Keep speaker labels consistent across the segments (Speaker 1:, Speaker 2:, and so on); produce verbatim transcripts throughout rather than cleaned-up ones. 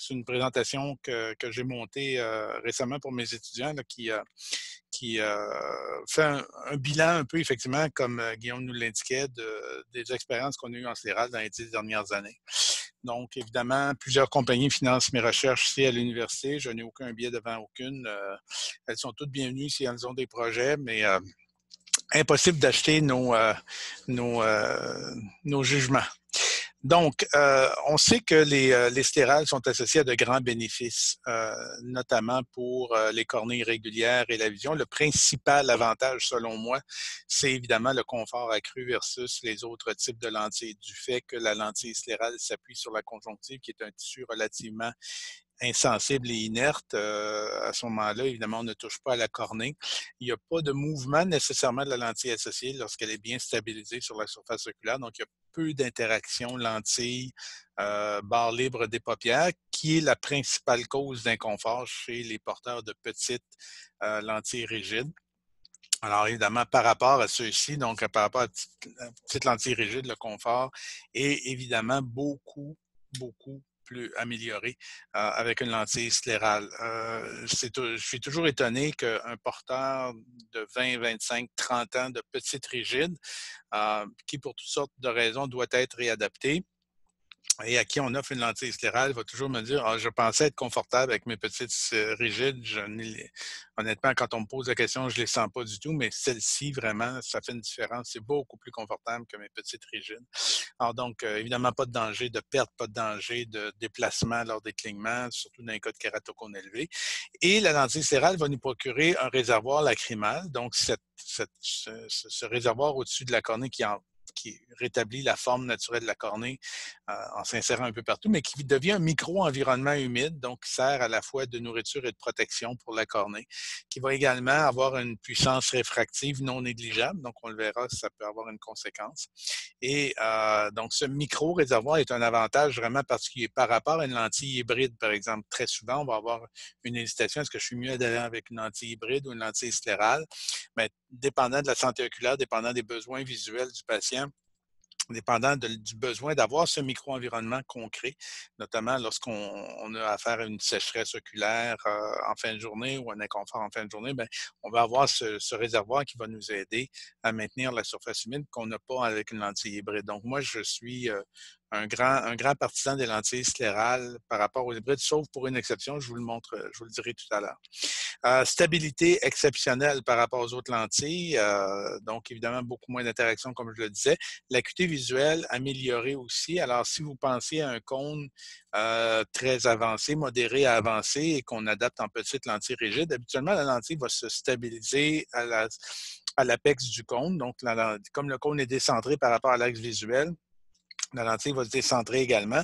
Speaker 1: c'est une présentation que, que j'ai montée euh, récemment pour mes étudiants là, qui, euh, qui euh, fait un, un bilan un peu, effectivement, comme euh, Guillaume nous l'indiquait, de, des expériences qu'on a eues en sclérale dans les dix dernières années. Donc, évidemment, plusieurs compagnies financent mes recherches ici à l'université. Je n'ai aucun biais devant aucune. Euh, elles sont toutes bienvenues si elles ont des projets, mais euh, impossible d'acheter nos, euh, nos, euh, nos jugements. Donc, euh, on sait que les, euh, les sclérales sont associées à de grands bénéfices, euh, notamment pour euh, les cornées irrégulières et la vision. Le principal avantage, selon moi, c'est évidemment le confort accru versus les autres types de lentilles, du fait que la lentille sclérale s'appuie sur la conjonctive, qui est un tissu relativement insensible et inerte. Euh, à ce moment-là, évidemment, on ne touche pas à la cornée. Il n'y a pas de mouvement nécessairement de la lentille associée lorsqu'elle est bien stabilisée sur la surface oculaire. Donc, il y a peu d'interaction lentille, euh, barre libre des paupières, qui est la principale cause d'inconfort chez les porteurs de petites euh, lentilles rigides. Alors, évidemment, par rapport à ceux-ci, donc par rapport à la petite lentille rigide, le confort est évidemment beaucoup, beaucoup plus amélioré euh, avec une lentille sclérale. Euh, c'est, je suis toujours étonné qu'un porteur de vingt, vingt-cinq, trente ans de petite rigide, euh, qui pour toutes sortes de raisons doit être réadapté, et à qui on offre une lentille sclérale, va toujours me dire ah, je pensais être confortable avec mes petites euh, rigides. Je honnêtement, quand on me pose la question, je ne les sens pas du tout, mais celle-ci, vraiment, ça fait une différence. C'est beaucoup plus confortable que mes petites rigides. Alors donc, euh, évidemment, pas de danger de perte, pas de danger de déplacement lors des clignements, surtout dans les cas de kératocone élevé. Et la lentille sclérale va nous procurer un réservoir lacrymal, donc cette, cette, ce, ce réservoir au-dessus de la cornée qui en qui rétablit la forme naturelle de la cornée euh, en s'insérant un peu partout, mais qui devient un micro-environnement humide, donc qui sert à la fois de nourriture et de protection pour la cornée, qui va également avoir une puissance réfractive non négligeable, donc on le verra, ça peut avoir une conséquence. Et euh, donc ce micro-réservoir est un avantage vraiment particulier par rapport à une lentille hybride, par exemple. Très souvent, on va avoir une hésitation, est-ce que je suis mieux d'aller avec une lentille hybride ou une lentille sclérale? Mais dépendant de la santé oculaire, dépendant des besoins visuels du patient, dépendant de, du besoin d'avoir ce micro-environnement concret, notamment lorsqu'on on a affaire à une sécheresse oculaire euh, en fin de journée ou un inconfort en fin de journée, bien, on va avoir ce, ce réservoir qui va nous aider à maintenir la surface humide qu'on n'a pas avec une lentille hybride. Donc, moi, je suis euh, un grand, un grand partisan des lentilles sclérales par rapport aux hybrides, sauf pour une exception, je vous le montre, je vous le dirai tout à l'heure. Euh, stabilité exceptionnelle par rapport aux autres lentilles, euh, donc évidemment beaucoup moins d'interaction comme je le disais. L'acuité visuelle améliorée aussi. Alors si vous pensez à un cône euh, très avancé, modéré à avancé et qu'on adapte en petite lentille rigide, habituellement la lentille va se stabiliser à la, à l'apex du cône. Donc la, comme le cône est décentré par rapport à l'axe visuel, la lentille va se décentrer également.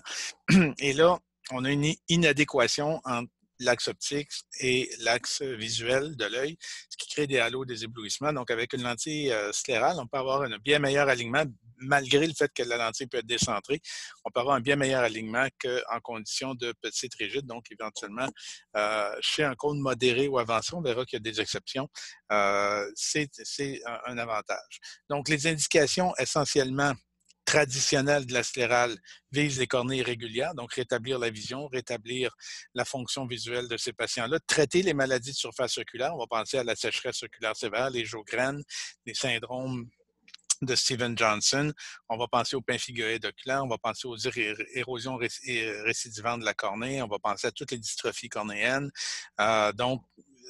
Speaker 1: Et là, on a une inadéquation entre l'axe optique et l'axe visuel de l'œil, ce qui crée des halos, des éblouissements. Donc, avec une lentille euh, sclérale, on peut avoir un bien meilleur alignement, malgré le fait que la lentille peut être décentrée. On peut avoir un bien meilleur alignement qu'en condition de petite rigide. Donc, éventuellement, euh, chez un cône modéré ou avancé, on verra qu'il y a des exceptions. Euh, c'est, c'est un, un avantage. Donc, les indications essentiellement traditionnelle de la sclérale vise les cornées irrégulières, donc rétablir la vision, rétablir la fonction visuelle de ces patients-là, traiter les maladies de surface oculaire. On va penser à la sécheresse oculaire sévère, les Sjögren, les syndromes de Steven Johnson. On va penser au pemphigoïde oculaire, on va penser aux érosions récidivantes de la cornée, on va penser à toutes les dystrophies cornéennes. Euh, donc,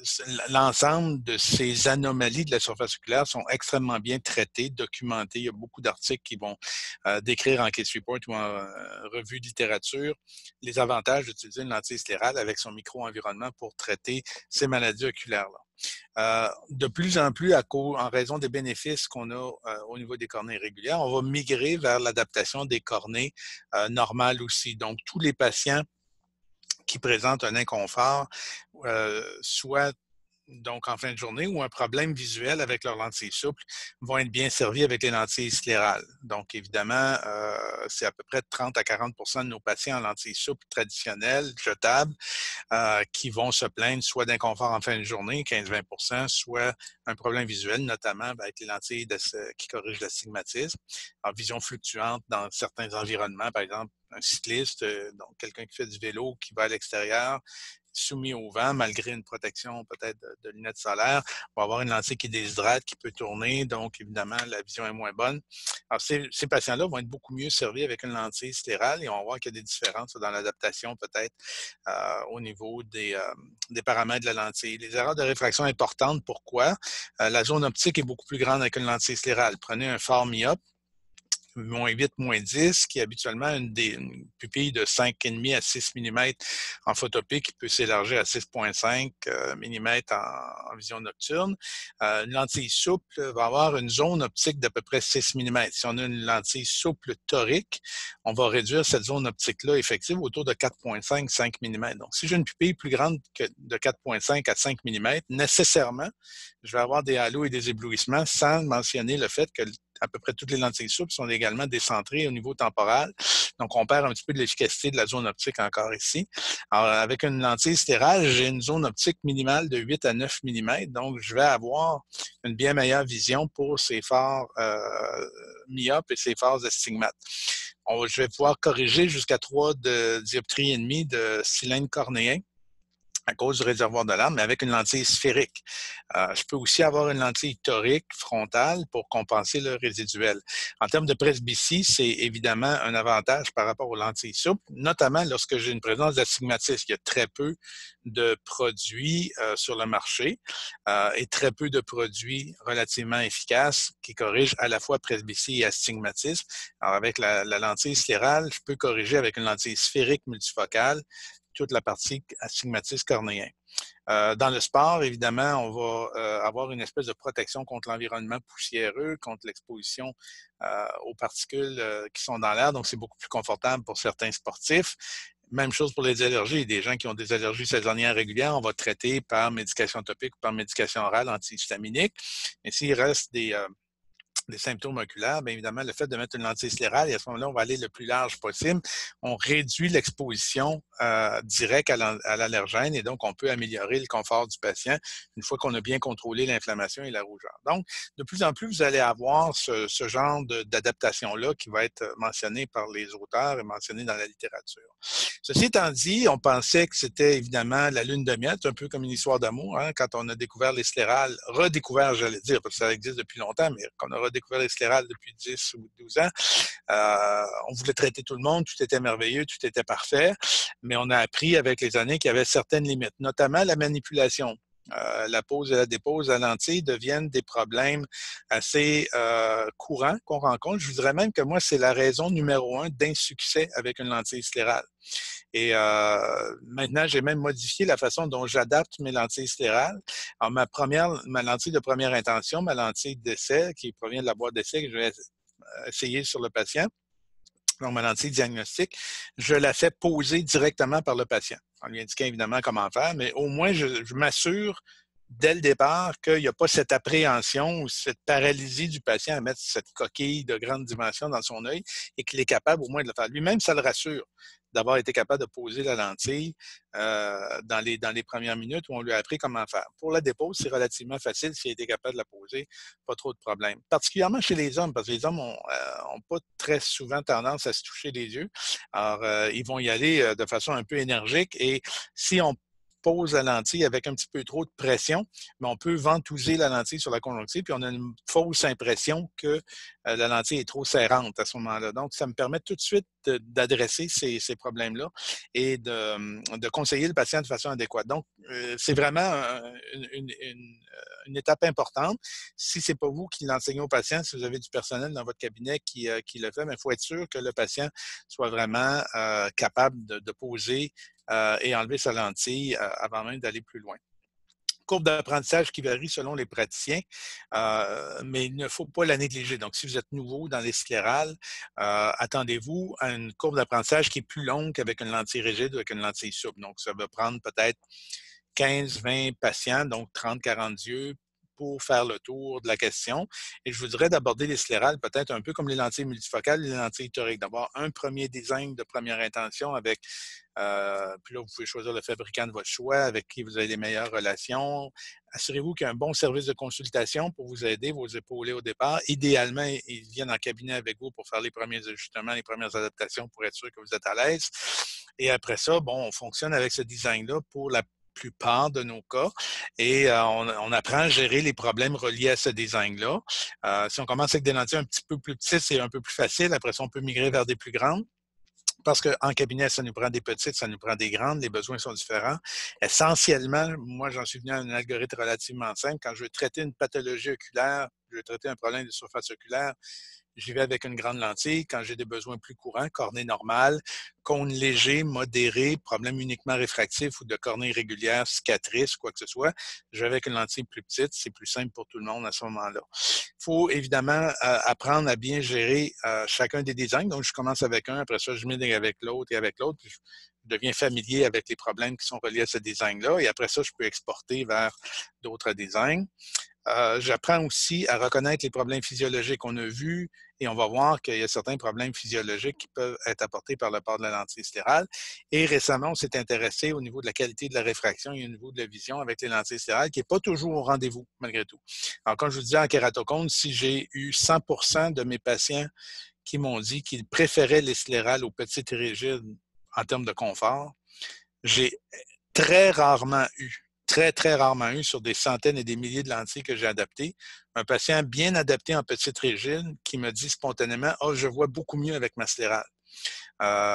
Speaker 1: l'ensemble de ces anomalies de la surface oculaire sont extrêmement bien traitées, documentées. Il y a beaucoup d'articles qui vont euh, décrire en case report ou en euh, revue de littérature les avantages d'utiliser une lentille sclérale avec son micro-environnement pour traiter ces maladies oculaires-là. Euh, de plus en plus, à cause, en raison des bénéfices qu'on a euh, au niveau des cornées irrégulières, on va migrer vers l'adaptation des cornées euh, normales aussi. Donc, tous les patients qui présentent un inconfort, euh, soit donc en fin de journée, ou un problème visuel avec leurs lentilles souples vont être bien servis avec les lentilles sclérales. Donc, évidemment, euh, c'est à peu près trente à quarante pour cent de nos patients en lentilles souples traditionnelles, jetables, euh, qui vont se plaindre soit d'inconfort en fin de journée, quinze à vingt pour cent, soit un problème visuel, notamment ben, avec les lentilles de, qui corrigent l'astigmatisme, en vision fluctuante dans certains environnements, par exemple un cycliste, euh, donc quelqu'un qui fait du vélo, qui va à l'extérieur, soumis au vent, malgré une protection peut-être de, de lunettes solaires, va avoir une lentille qui déshydrate, qui peut tourner, donc évidemment la vision est moins bonne. Alors ces, ces patients-là vont être beaucoup mieux servis avec une lentille sclérale et on va voir qu'il y a des différences dans l'adaptation peut-être euh, au niveau des, euh, des paramètres de la lentille. Les erreurs de réfraction importantes, pourquoi? Euh, la zone optique est beaucoup plus grande avec une lentille sclérale. Prenez un fort myope, moins huit, moins dix, qui est habituellement une, des, une pupille de cinq virgule cinq à six millimètres en photopie qui peut s'élargir à six virgule cinq millimètres en, en vision nocturne. Euh, une lentille souple va avoir une zone optique d'à peu près six millimètres. Si on a une lentille souple torique, on va réduire cette zone optique-là effective autour de quatre virgule cinq à cinq millimètres. Donc, si j'ai une pupille plus grande que de quatre virgule cinq à cinq millimètres, nécessairement, je vais avoir des halos et des éblouissements sans mentionner le fait que à peu près toutes les lentilles souples sont également décentrées au niveau temporal. Donc, on perd un petit peu de l'efficacité de la zone optique encore ici. Alors, avec une lentille stérale, j'ai une zone optique minimale de huit à neuf millimètres. Donc, je vais avoir une bien meilleure vision pour ces phares euh, myopes et ces phares astigmates. On, je vais pouvoir corriger jusqu'à trois de dioptries et demie de cylindre cornéen à cause du réservoir de larmes, mais avec une lentille sphérique. Euh, je peux aussi avoir une lentille torique frontale pour compenser le résiduel. En termes de presbytie, c'est évidemment un avantage par rapport aux lentilles souples, notamment lorsque j'ai une présence d'astigmatisme. Il y a très peu de produits euh, sur le marché euh, et très peu de produits relativement efficaces qui corrigent à la fois presbytie et astigmatisme. Alors, avec la, la lentille sclérale, je peux corriger avec une lentille sphérique multifocale toute la partie astigmatisme cornéen. Euh, dans le sport, évidemment, on va euh, avoir une espèce de protection contre l'environnement poussiéreux, contre l'exposition euh, aux particules euh, qui sont dans l'air. Donc, c'est beaucoup plus confortable pour certains sportifs. Même chose pour les allergies. Des gens qui ont des allergies saisonnières régulières, on va traiter par médication topique ou par médication orale antihistaminique. Mais s'il reste des... Euh, des symptômes oculaires, bien évidemment, le fait de mettre une lentille sclérale, et à ce moment-là, on va aller le plus large possible. On réduit l'exposition euh, directe à l'allergène et donc on peut améliorer le confort du patient une fois qu'on a bien contrôlé l'inflammation et la rougeur. Donc, de plus en plus, vous allez avoir ce, ce genre d'adaptation-là qui va être mentionné par les auteurs et mentionné dans la littérature. Ceci étant dit, on pensait que c'était évidemment la lune de miel, c'est un peu comme une histoire d'amour, hein, quand on a découvert les sclérales, redécouvert, j'allais dire, parce que ça existe depuis longtemps, mais qu'on a redécouvert les sclérales depuis dix ou douze ans, euh, on voulait traiter tout le monde, tout était merveilleux, tout était parfait, mais on a appris avec les années qu'il y avait certaines limites, notamment la manipulation. Euh, la pose et la dépose à lentille deviennent des problèmes assez euh, courants qu'on rencontre. Je vous dirais même que moi, c'est la raison numéro un d'insuccès avec une lentille sclérale. Et euh, maintenant, j'ai même modifié la façon dont j'adapte mes lentilles sclérales. Alors, ma première, ma lentille de première intention, ma lentille d'essai, qui provient de la boîte d'essai que je vais essayer sur le patient, donc ma lentille diagnostique, je la fais poser directement par le patient, en lui indiquant évidemment comment faire, mais au moins, je, je m'assure dès le départ qu'il n'y a pas cette appréhension ou cette paralysie du patient à mettre cette coquille de grande dimension dans son œil et qu'il est capable au moins de le faire. Lui-même, ça le rassure d'avoir été capable de poser la lentille euh, dans, les, dans les premières minutes où on lui a appris comment faire. Pour la dépose, c'est relativement facile s'il a été capable de la poser, pas trop de problèmes. Particulièrement chez les hommes, parce que les hommes n'ont euh, pas très souvent tendance à se toucher les yeux. Alors, euh, ils vont y aller euh, de façon un peu énergique et si on pose la lentille avec un petit peu trop de pression, mais on peut ventouser la lentille sur la conjonctive, puis on a une fausse impression que euh, la lentille est trop serrante à ce moment-là. Donc, ça me permet tout de suite d'adresser ces, ces problèmes-là et de, de conseiller le patient de façon adéquate. Donc, euh, c'est vraiment un, une, une, une, une étape importante. Si ce n'est pas vous qui l'enseignez au patient, si vous avez du personnel dans votre cabinet qui, euh, qui le fait, mais il faut être sûr que le patient soit vraiment euh, capable de, de poser Euh, et enlever sa lentille euh, avant même d'aller plus loin. Courbe d'apprentissage qui varie selon les praticiens, euh, mais il ne faut pas la négliger. Donc, si vous êtes nouveau dans les sclérales, euh, attendez-vous à une courbe d'apprentissage qui est plus longue qu'avec une lentille rigide ou avec une lentille souple. Donc, ça va prendre peut-être quinze vingt patients, donc trente quarante yeux, pour faire le tour de la question. Et je vous dirais d'aborder les sclérales peut-être un peu comme les lentilles multifocales, les lentilles toriques. D'avoir un premier design de première intention avec, euh, puis là, vous pouvez choisir le fabricant de votre choix, avec qui vous avez les meilleures relations. Assurez-vous qu'il y a un bon service de consultation pour vous aider, vous épauler au départ. Idéalement, ils viennent en cabinet avec vous pour faire les premiers ajustements, les premières adaptations pour être sûr que vous êtes à l'aise. Et après ça, bon, on fonctionne avec ce design-là pour la plupart de nos cas et euh, on, on apprend à gérer les problèmes reliés à ce design-là. Euh, si on commence avec des lentilles un petit peu plus petites, c'est un peu plus facile. Après ça, on peut migrer vers des plus grandes. Parce qu'en cabinet, ça nous prend des petites, ça nous prend des grandes, les besoins sont différents. Essentiellement, moi, j'en suis venu à un algorithme relativement simple. Quand je veux traiter une pathologie oculaire, je veux traiter un problème de surface oculaire, j'y vais avec une grande lentille. Quand j'ai des besoins plus courants, cornée normale, cône léger, modéré, problème uniquement réfractif ou de cornée irrégulière, cicatrice, quoi que ce soit, je vais avec une lentille plus petite. C'est plus simple pour tout le monde à ce moment-là. Il faut évidemment euh, apprendre à bien gérer euh, chacun des designs. Donc, je commence avec un, après ça, je m'aide avec l'autre et avec l'autre. Je deviens familier avec les problèmes qui sont reliés à ce design-là. Et après ça, je peux exporter vers d'autres designs. Euh, j'apprends aussi à reconnaître les problèmes physiologiques. On a vu et on va voir qu'il y a certains problèmes physiologiques qui peuvent être apportés par le port de la lentille sclérale. Et récemment, on s'est intéressé au niveau de la qualité de la réfraction et au niveau de la vision avec les lentilles sclérales, qui n'est pas toujours au rendez-vous, malgré tout. Alors, comme je vous disais en kératocone, si j'ai eu cent pour cent de mes patients qui m'ont dit qu'ils préféraient les sclérales aux petites et rigides en termes de confort, j'ai très rarement eu très, très rarement eu sur des centaines et des milliers de lentilles que j'ai adaptées, un patient bien adapté en petite rigide qui me dit spontanément « Ah, oh, je vois beaucoup mieux avec ma sclérale. Euh, »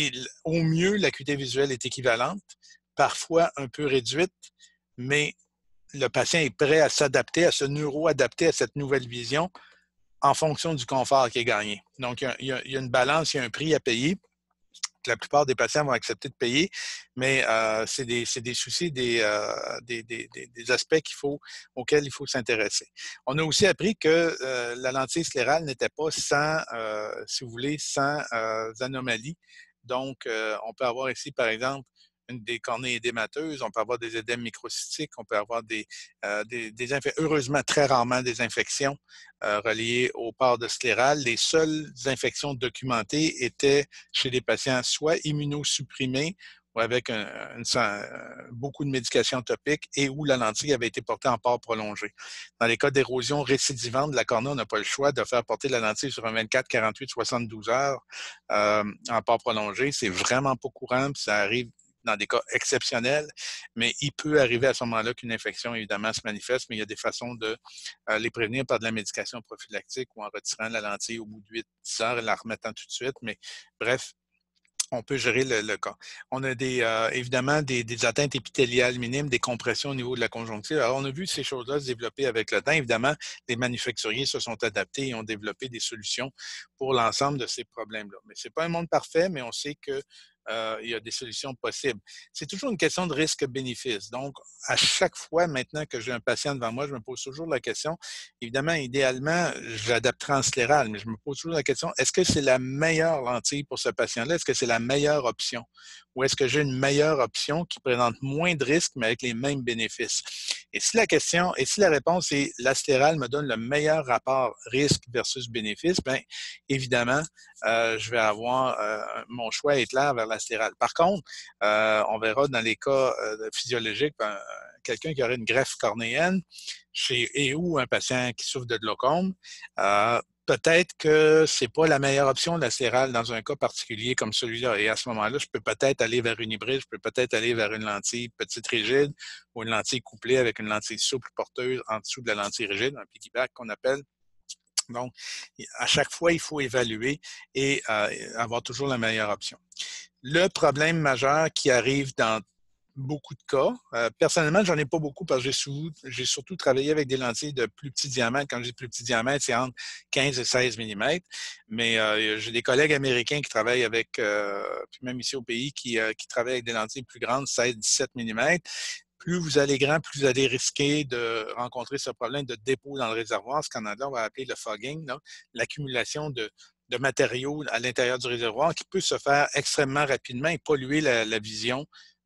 Speaker 1: Au mieux, l'acuité visuelle est équivalente, parfois un peu réduite, mais le patient est prêt à s'adapter, à se neuro-adapter à cette nouvelle vision en fonction du confort qui est gagné. Donc, il y a, il y a une balance, il y a un prix à payer. Que la plupart des patients vont accepter de payer, mais euh, c'est des, des soucis, des, euh, des, des, des aspects qu'il faut, auxquels il faut s'intéresser. On a aussi appris que euh, la lentille sclérale n'était pas sans, euh, si vous voulez, sans euh, anomalies. Donc, euh, on peut avoir ici, par exemple, une des cornées édémateuses, on peut avoir des édèmes microcytiques, on peut avoir des, euh, des, des heureusement très rarement des infections euh, reliées au port de sclérale. Les seules infections documentées étaient chez des patients soit immunosupprimés ou avec un, une, beaucoup de médications topiques et où la lentille avait été portée en port prolongé. Dans les cas d'érosion récidivante de la cornée, on n'a pas le choix de faire porter la lentille sur un vingt-quatre, quarante-huit, soixante-douze heures euh, en port prolongé. C'est vraiment pas courant, puis ça arrive dans des cas exceptionnels, mais il peut arriver à ce moment-là qu'une infection, évidemment, se manifeste, mais il y a des façons de euh, les prévenir par de la médication prophylactique ou en retirant la lentille au bout de huit à dix heures et la remettant tout de suite. Mais bref, on peut gérer le, le cas. On a des, euh, évidemment des, des atteintes épithéliales minimes, des compressions au niveau de la conjonctive. Alors, on a vu ces choses-là se développer avec le temps. Évidemment, les manufacturiers se sont adaptés et ont développé des solutions pour l'ensemble de ces problèmes-là. Mais ce n'est pas un monde parfait, mais on sait que euh, il y a des solutions possibles. C'est toujours une question de risque-bénéfice. Donc, à chaque fois maintenant que j'ai un patient devant moi, je me pose toujours la question, évidemment, idéalement, j'adapterai en sclérale, mais je me pose toujours la question, est-ce que c'est la meilleure lentille pour ce patient-là? Est-ce que c'est la meilleure option? Ou est-ce que j'ai une meilleure option qui présente moins de risques, mais avec les mêmes bénéfices? Et si la question, et si la réponse est la sclérale me donne le meilleur rapport risque versus bénéfice, bien, évidemment, euh, je vais avoir euh, mon choix est clair vers la sclérale. Par contre, euh, on verra dans les cas euh, physiologiques, ben, quelqu'un qui aurait une greffe cornéenne chez et ou un patient qui souffre de glaucome, euh, peut-être que ce n'est pas la meilleure option de la sclérale dans un cas particulier comme celui-là. Et à ce moment-là, je peux peut-être aller vers une hybride, je peux peut-être aller vers une lentille petite rigide ou une lentille couplée avec une lentille souple porteuse en dessous de la lentille rigide, un piggyback qu'on appelle. Donc, à chaque fois, il faut évaluer et euh, avoir toujours la meilleure option. Le problème majeur qui arrive dans beaucoup de cas. Euh, personnellement, j'en ai pas beaucoup parce que j'ai surtout travaillé avec des lentilles de plus petits diamètres. Quand je dis plus petits diamètres, c'est entre quinze et seize millimètres. Mais euh, j'ai des collègues américains qui travaillent avec, euh, puis même ici au pays, qui, euh, qui travaillent avec des lentilles plus grandes, seize à dix-sept millimètres. Plus vous allez grand, plus vous allez risquer de rencontrer ce problème de dépôt dans le réservoir, ce qu'en anglais on va appeler le fogging, l'accumulation de, de matériaux à l'intérieur du réservoir qui peut se faire extrêmement rapidement et polluer la, la vision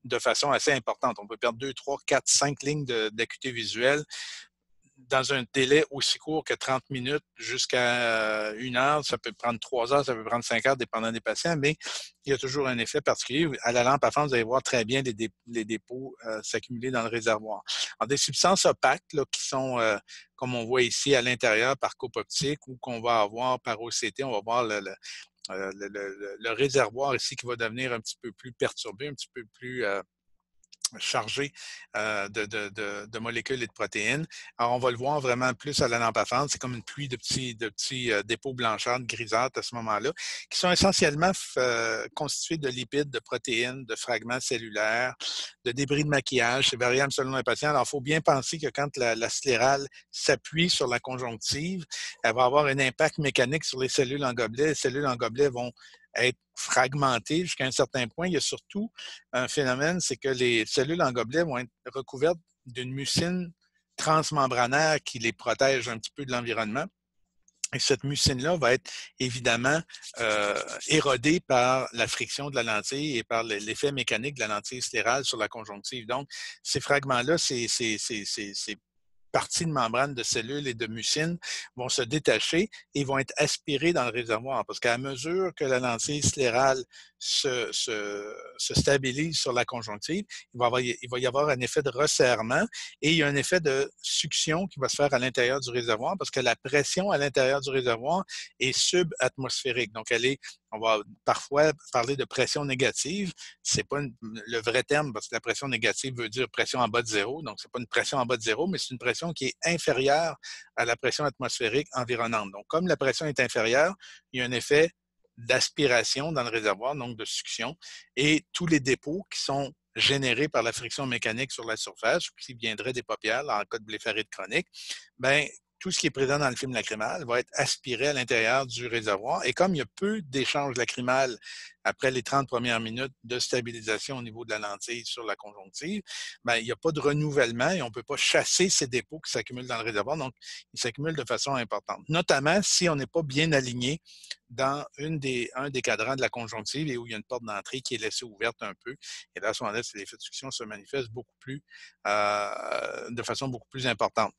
Speaker 1: de façon assez importante. On peut perdre deux, trois, quatre, cinq lignes d'acuité visuelle dans un délai aussi court que trente minutes jusqu'à une heure. Ça peut prendre trois heures, ça peut prendre cinq heures, dépendant des patients, mais il y a toujours un effet particulier. À la lampe à fente, vous allez voir très bien les, dé les dépôts euh, s'accumuler dans le réservoir. Alors, des substances opaques là, qui sont, euh, comme on voit ici, à l'intérieur par coupe optique ou qu'on va avoir par O C T, on va voir le, le, le, le, le réservoir ici qui va devenir un petit peu plus perturbé, un petit peu plus... Euh, chargé euh, de, de, de, de molécules et de protéines. Alors, on va le voir vraiment plus à la lampe à fente. C'est comme une pluie de petits, de petits euh, dépôts blanchâtres, grisâtres à ce moment-là, qui sont essentiellement euh, constitués de lipides, de protéines, de fragments cellulaires, de débris de maquillage. C'est variable selon le patient. Alors, il faut bien penser que quand la, la sclérale s'appuie sur la conjonctive, elle va avoir un impact mécanique sur les cellules en gobelet. Les cellules en gobelet vont être fragmentées jusqu'à un certain point. Il y a surtout un phénomène, c'est que les cellules en gobelet vont être recouvertes d'une mucine transmembranaire qui les protège un petit peu de l'environnement. Et cette mucine-là va être évidemment euh, érodée par la friction de la lentille et par l'effet mécanique de la lentille sclérale sur la conjonctive. Donc, ces fragments-là, c'est parties de membrane de cellules et de mucine vont se détacher et vont être aspirées dans le réservoir. Parce qu'à mesure que la lentille sclérale se, se, se stabilise sur la conjonctive, il va, avoir, il va y avoir un effet de resserrement et il y a un effet de succion qui va se faire à l'intérieur du réservoir parce que la pression à l'intérieur du réservoir est subatmosphérique. Donc, elle est, on va parfois parler de pression négative. C'est pas une, le vrai terme parce que la pression négative veut dire pression en bas de zéro. Donc, c'est pas une pression en bas de zéro, mais c'est une pression qui est inférieure à la pression atmosphérique environnante. Donc, comme la pression est inférieure, il y a un effet d'aspiration dans le réservoir, donc de succion, et tous les dépôts qui sont générés par la friction mécanique sur la surface, qui viendraient des paupières, en cas de blépharite chronique, bien, tout ce qui est présent dans le film lacrymal va être aspiré à l'intérieur du réservoir. Et comme il y a peu d'échanges lacrymales après les trente premières minutes de stabilisation au niveau de la lentille sur la conjonctive, bien, il n'y a pas de renouvellement et on ne peut pas chasser ces dépôts qui s'accumulent dans le réservoir. Donc, ils s'accumulent de façon importante, notamment si on n'est pas bien aligné dans une des, un des cadrans de la conjonctive et où il y a une porte d'entrée qui est laissée ouverte un peu. Et là, à ce moment-là, l'effet de succion se manifeste beaucoup plus, euh, de façon beaucoup plus importante.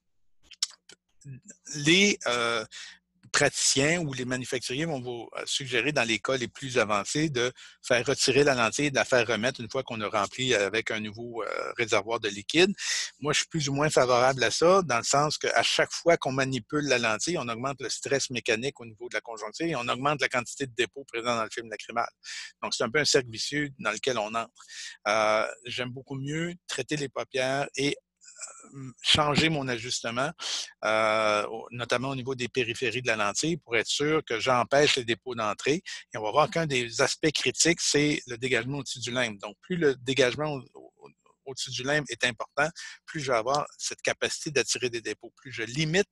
Speaker 1: Les euh, praticiens ou les manufacturiers vont vous suggérer dans les cas les plus avancés de faire retirer la lentille et de la faire remettre une fois qu'on a rempli avec un nouveau euh, réservoir de liquide. Moi, je suis plus ou moins favorable à ça dans le sens qu'à chaque fois qu'on manipule la lentille, on augmente le stress mécanique au niveau de la conjonctive et on augmente la quantité de dépôts présents dans le film lacrymal. Donc, c'est un peu un cercle vicieux dans lequel on entre. Euh, j'aime beaucoup mieux traiter les paupières et changer mon ajustement, euh, notamment au niveau des périphéries de la lentille, pour être sûr que j'empêche les dépôts d'entrée. Et on va voir qu'un des aspects critiques, c'est le dégagement au-dessus du limbe. Donc, plus le dégagement au, au, au-dessus du limbe est important, plus je vais avoir cette capacité d'attirer des dépôts. Plus je limite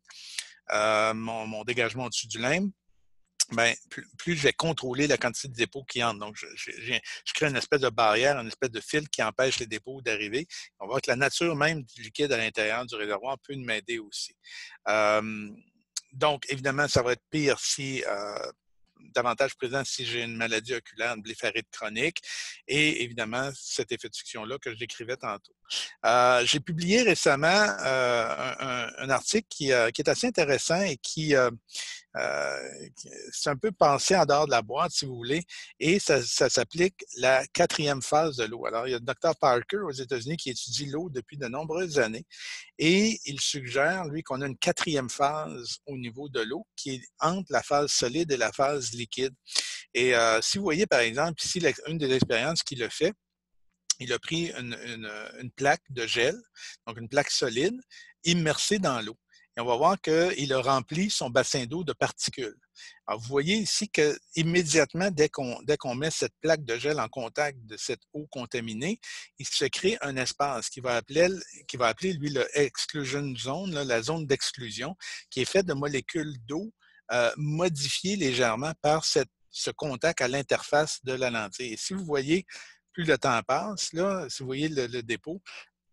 Speaker 1: euh, mon, mon dégagement au-dessus du limbe, ben, plus, plus je vais contrôler la quantité de dépôts qui entrent. Donc, je, je, je crée une espèce de barrière, une espèce de fil qui empêche les dépôts d'arriver. On va voir que la nature même du liquide à l'intérieur du réservoir peut m'aider aussi. Euh, donc, évidemment, ça va être pire si... Euh, davantage présent si j'ai une maladie oculaire, une blépharite chronique, et évidemment, cet effet de succion-là que je décrivais tantôt. Euh, j'ai publié récemment euh, un, un, article qui, euh, qui est assez intéressant et qui... Euh, Euh, c'est un peu pensé en dehors de la boîte, si vous voulez, et ça, ça s'applique la quatrième phase de l'eau. Alors, il y a le docteur Parker aux États-Unis qui étudie l'eau depuis de nombreuses années, et il suggère, lui, qu'on a une quatrième phase au niveau de l'eau qui est entre la phase solide et la phase liquide. Et euh, si vous voyez, par exemple, ici, une des expériences qu'il a fait, il a pris une, une, une plaque de gel, donc une plaque solide, immersée dans l'eau. Et on va voir qu'il a rempli son bassin d'eau de particules. Alors, vous voyez ici qu'immédiatement, dès qu'on dès qu'on met cette plaque de gel en contact de cette eau contaminée, il se crée un espace qui va appeler, qui va appeler lui, le exclusion zone, là, la zone d'exclusion, qui est faite de molécules d'eau euh, modifiées légèrement par cette, ce contact à l'interface de la lentille. Et si vous voyez, plus le temps passe, là, si vous voyez le, le dépôt,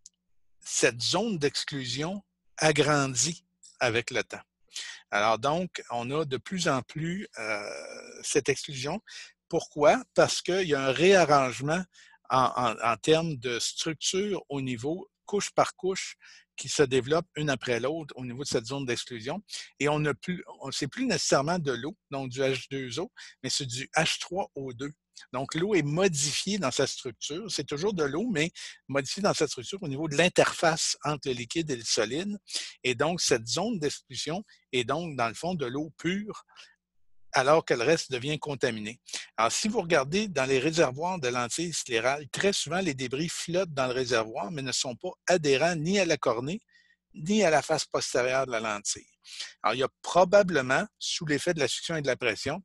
Speaker 1: cette zone d'exclusion agrandit avec le temps. Alors donc, on a de plus en plus euh, cette exclusion. Pourquoi? Parce qu'il y a un réarrangement en, en, en termes de structure au niveau, couche par couche, qui se développe une après l'autre au niveau de cette zone d'exclusion. Et on n'a plus, c'est plus nécessairement de l'eau, donc du H deux O, mais c'est du H trois O deux. Donc, l'eau est modifiée dans sa structure. C'est toujours de l'eau, mais modifiée dans sa structure au niveau de l'interface entre le liquide et le solide. Et donc, cette zone d'exclusion est donc, dans le fond, de l'eau pure, alors que le reste devient contaminé. Alors, si vous regardez dans les réservoirs de lentilles sclérales, très souvent, les débris flottent dans le réservoir, mais ne sont pas adhérents ni à la cornée, ni à la face postérieure de la lentille. Alors, il y a probablement, sous l'effet de la succion et de la pression,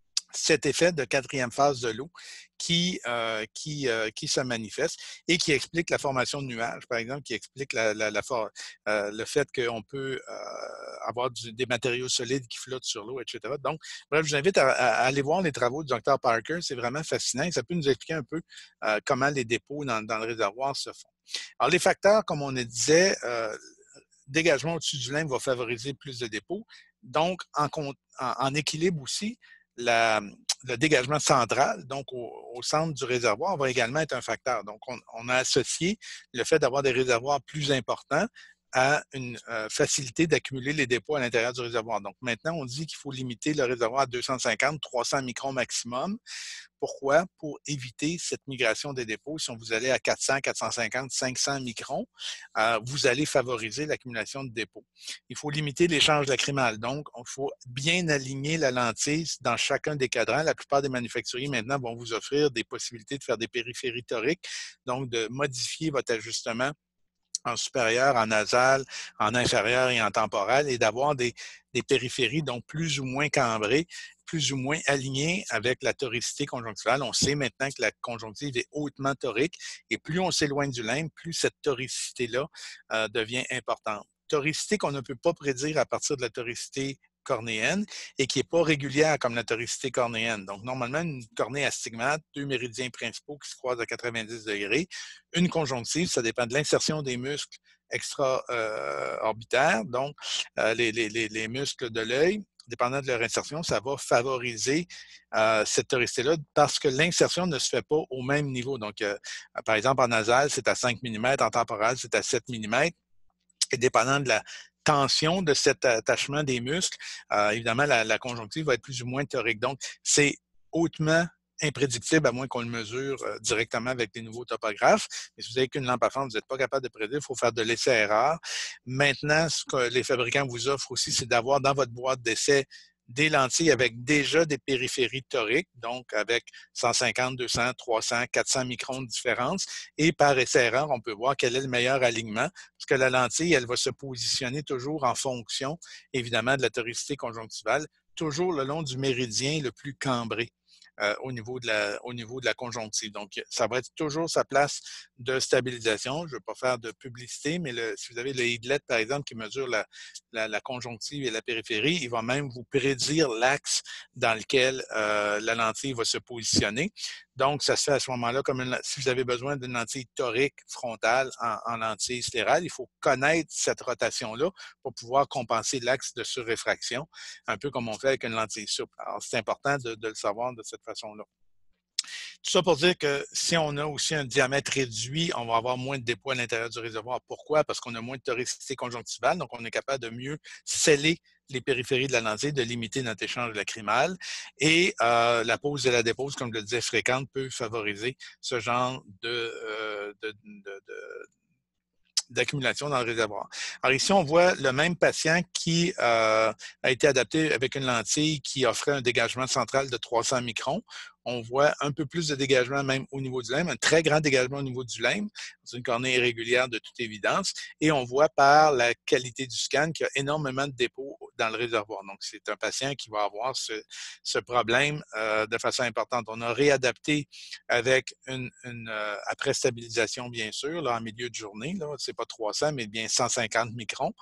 Speaker 1: cet effet de quatrième phase de l'eau qui, euh, qui, euh, qui se manifeste et qui explique la formation de nuages, par exemple, qui explique la, la, la euh, le fait qu'on peut euh, avoir du, des matériaux solides qui flottent sur l'eau, et cetera. Donc, bref, je vous invite à, à aller voir les travaux du docteur Parker. C'est vraiment fascinant et ça peut nous expliquer un peu euh, comment les dépôts dans, dans le réservoir se font. Alors, les facteurs, comme on le disait, euh, dégagement au-dessus du lime va favoriser plus de dépôts. Donc, en, en, en équilibre aussi, la, le dégagement central, donc au, au, centre du réservoir, va également être un facteur. Donc, on, on a associé le fait d'avoir des réservoirs plus importants à une euh, facilité d'accumuler les dépôts à l'intérieur du réservoir. Donc, maintenant, on dit qu'il faut limiter le réservoir à deux cent cinquante à trois cents microns maximum. Pourquoi? Pour éviter cette migration des dépôts. Si on vous allez à quatre cents, quatre cent cinquante, cinq cents microns, euh, vous allez favoriser l'accumulation de dépôts. Il faut limiter l'échange lacrymal. Donc, il faut bien aligner la lentille dans chacun des cadrans. La plupart des manufacturiers maintenant vont vous offrir des possibilités de faire des périphéries toriques, donc de modifier votre ajustement en supérieur, en nasal, en inférieur et en temporal, et d'avoir des, des périphéries donc plus ou moins cambrées, plus ou moins alignées avec la toricité conjonctivale. On sait maintenant que la conjonctive est hautement torique, et plus on s'éloigne du limbe, plus cette toricité-là euh, devient importante. Toricité qu'on ne peut pas prédire à partir de la toricité cornéenne et qui n'est pas régulière comme la toricité cornéenne. Donc, normalement, une cornée astigmate, deux méridiens principaux qui se croisent à quatre-vingt-dix degrés. Une conjonctive, ça dépend de l'insertion des muscles extra-orbitaires, euh, donc euh, les, les, les muscles de l'œil. Dépendant de leur insertion, ça va favoriser euh, cette toricité-là parce que l'insertion ne se fait pas au même niveau. Donc, euh, par exemple, en nasal, c'est à cinq millimètres, en temporal, c'est à sept millimètres. Et dépendant de la tension de cet attachement des muscles, euh, évidemment, la, la conjonctive va être plus ou moins torique. Donc, c'est hautement imprédictible à moins qu'on le mesure euh, directement avec les nouveaux topographes. Mais si vous n'avez qu'une lampe à fente, vous n'êtes pas capable de prédire, il faut faire de l'essai-erreur. Maintenant, ce que les fabricants vous offrent aussi, c'est d'avoir dans votre boîte d'essai des lentilles avec déjà des périphéries toriques, donc avec cent cinquante, deux cents, trois cents, quatre cents microns de différence. Et par essai-erreur, on peut voir quel est le meilleur alignement, parce que la lentille, elle va se positionner toujours en fonction, évidemment, de la toricité conjonctivale, toujours le long du méridien le plus cambré. Euh, au, niveau de la, au niveau de la conjonctive. Donc, ça va être toujours sa place de stabilisation. Je ne veux pas faire de publicité, mais le, si vous avez le Headlet, par exemple, qui mesure la, la, la conjonctive et la périphérie, il va même vous prédire l'axe dans lequel euh, la lentille va se positionner. Donc, ça se fait à ce moment-là, comme une, si vous avez besoin d'une lentille torique frontale en, en lentille sclérale, il faut connaître cette rotation-là pour pouvoir compenser l'axe de surréfraction, un peu comme on fait avec une lentille souple. Alors, c'est important de, de le savoir de cette façon-là. Tout ça pour dire que si on a aussi un diamètre réduit, on va avoir moins de dépôts à l'intérieur du réservoir. Pourquoi? Parce qu'on a moins de toricité conjonctivale, donc on est capable de mieux sceller les périphéries de la lentille, de limiter notre échange lacrymal. Et euh, la pose et la dépose, comme je le disais, fréquente, peut favoriser ce genre de, euh, de, de, de d'accumulation dans le réservoir. Alors ici, on voit le même patient qui euh, a été adapté avec une lentille qui offrait un dégagement central de trois cents microns. On voit un peu plus de dégagement même au niveau du limbe, un très grand dégagement au niveau du limbe. C'est une cornée irrégulière de toute évidence. Et on voit par la qualité du scan qu'il y a énormément de dépôts dans le réservoir. Donc, c'est un patient qui va avoir ce, ce problème euh, de façon importante. On a réadapté avec une, une euh, après stabilisation, bien sûr, là, en milieu de journée. Ce n'est pas trois cents, mais bien cent cinquante microns.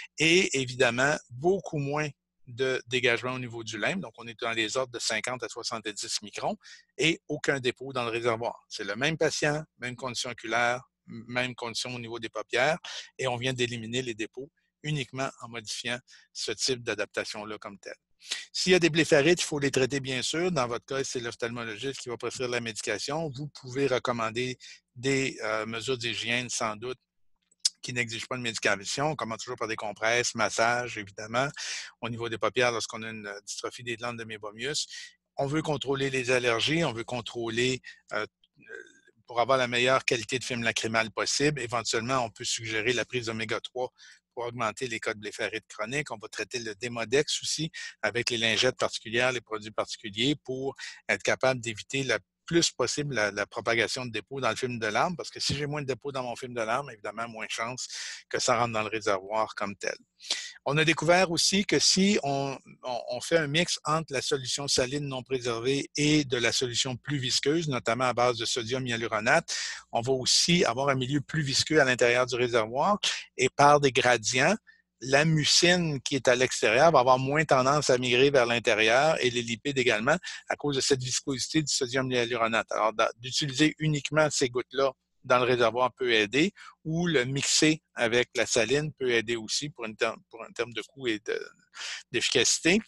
Speaker 1: Et évidemment, beaucoup moins de dégagement au niveau du limbe. Donc, on est dans les ordres de cinquante à soixante-dix microns et aucun dépôt dans le réservoir. C'est le même patient, même condition oculaire, même condition au niveau des paupières et on vient d'éliminer les dépôts uniquement en modifiant ce type d'adaptation-là comme tel. S'il y a des blépharites, il faut les traiter bien sûr. Dans votre cas, c'est l'ophtalmologiste qui va prescrire la médication. Vous pouvez recommander des euh, mesures d'hygiène sans doute qui n'exigent pas de médication. On commence toujours par des compresses, massage, évidemment. Au niveau des paupières, lorsqu'on a une dystrophie des glandes de mébomius, on veut contrôler les allergies, on veut contrôler euh, pour avoir la meilleure qualité de film lacrymal possible. Éventuellement, on peut suggérer la prise d'oméga trois pour augmenter les cas de blépharite chronique. On va traiter le démodex aussi avec les lingettes particulières, les produits particuliers pour être capable d'éviter le plus possible la, la propagation de dépôts dans le film de larmes, parce que si j'ai moins de dépôts dans mon film de larmes, évidemment, moins de chance que ça rentre dans le réservoir comme tel. On a découvert aussi que si on, on, on fait un mix entre la solution saline non préservée et de la solution plus visqueuse, notamment à base de sodium hyaluronate, on va aussi avoir un milieu plus visqueux à l'intérieur du réservoir et par des gradients, la mucine qui est à l'extérieur va avoir moins tendance à migrer vers l'intérieur et les lipides également à cause de cette viscosité du sodium hyaluronate. Alors, d'utiliser uniquement ces gouttes-là dans le réservoir peut aider, ou le mixer avec la saline peut aider aussi pour, une terme, pour un terme de coût et d'efficacité.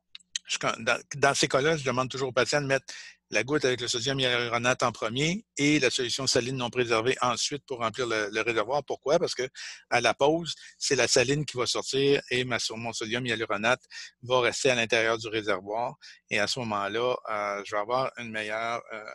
Speaker 1: De, dans, dans ces cas-là, je demande toujours aux patients de mettre la goutte avec le sodium hyaluronate en premier et la solution saline non préservée ensuite pour remplir le, le réservoir. Pourquoi? Parce que à la pause, c'est la saline qui va sortir et ma, mon sodium hyaluronate va rester à l'intérieur du réservoir. Et à ce moment-là, euh, je vais avoir une meilleure... Euh,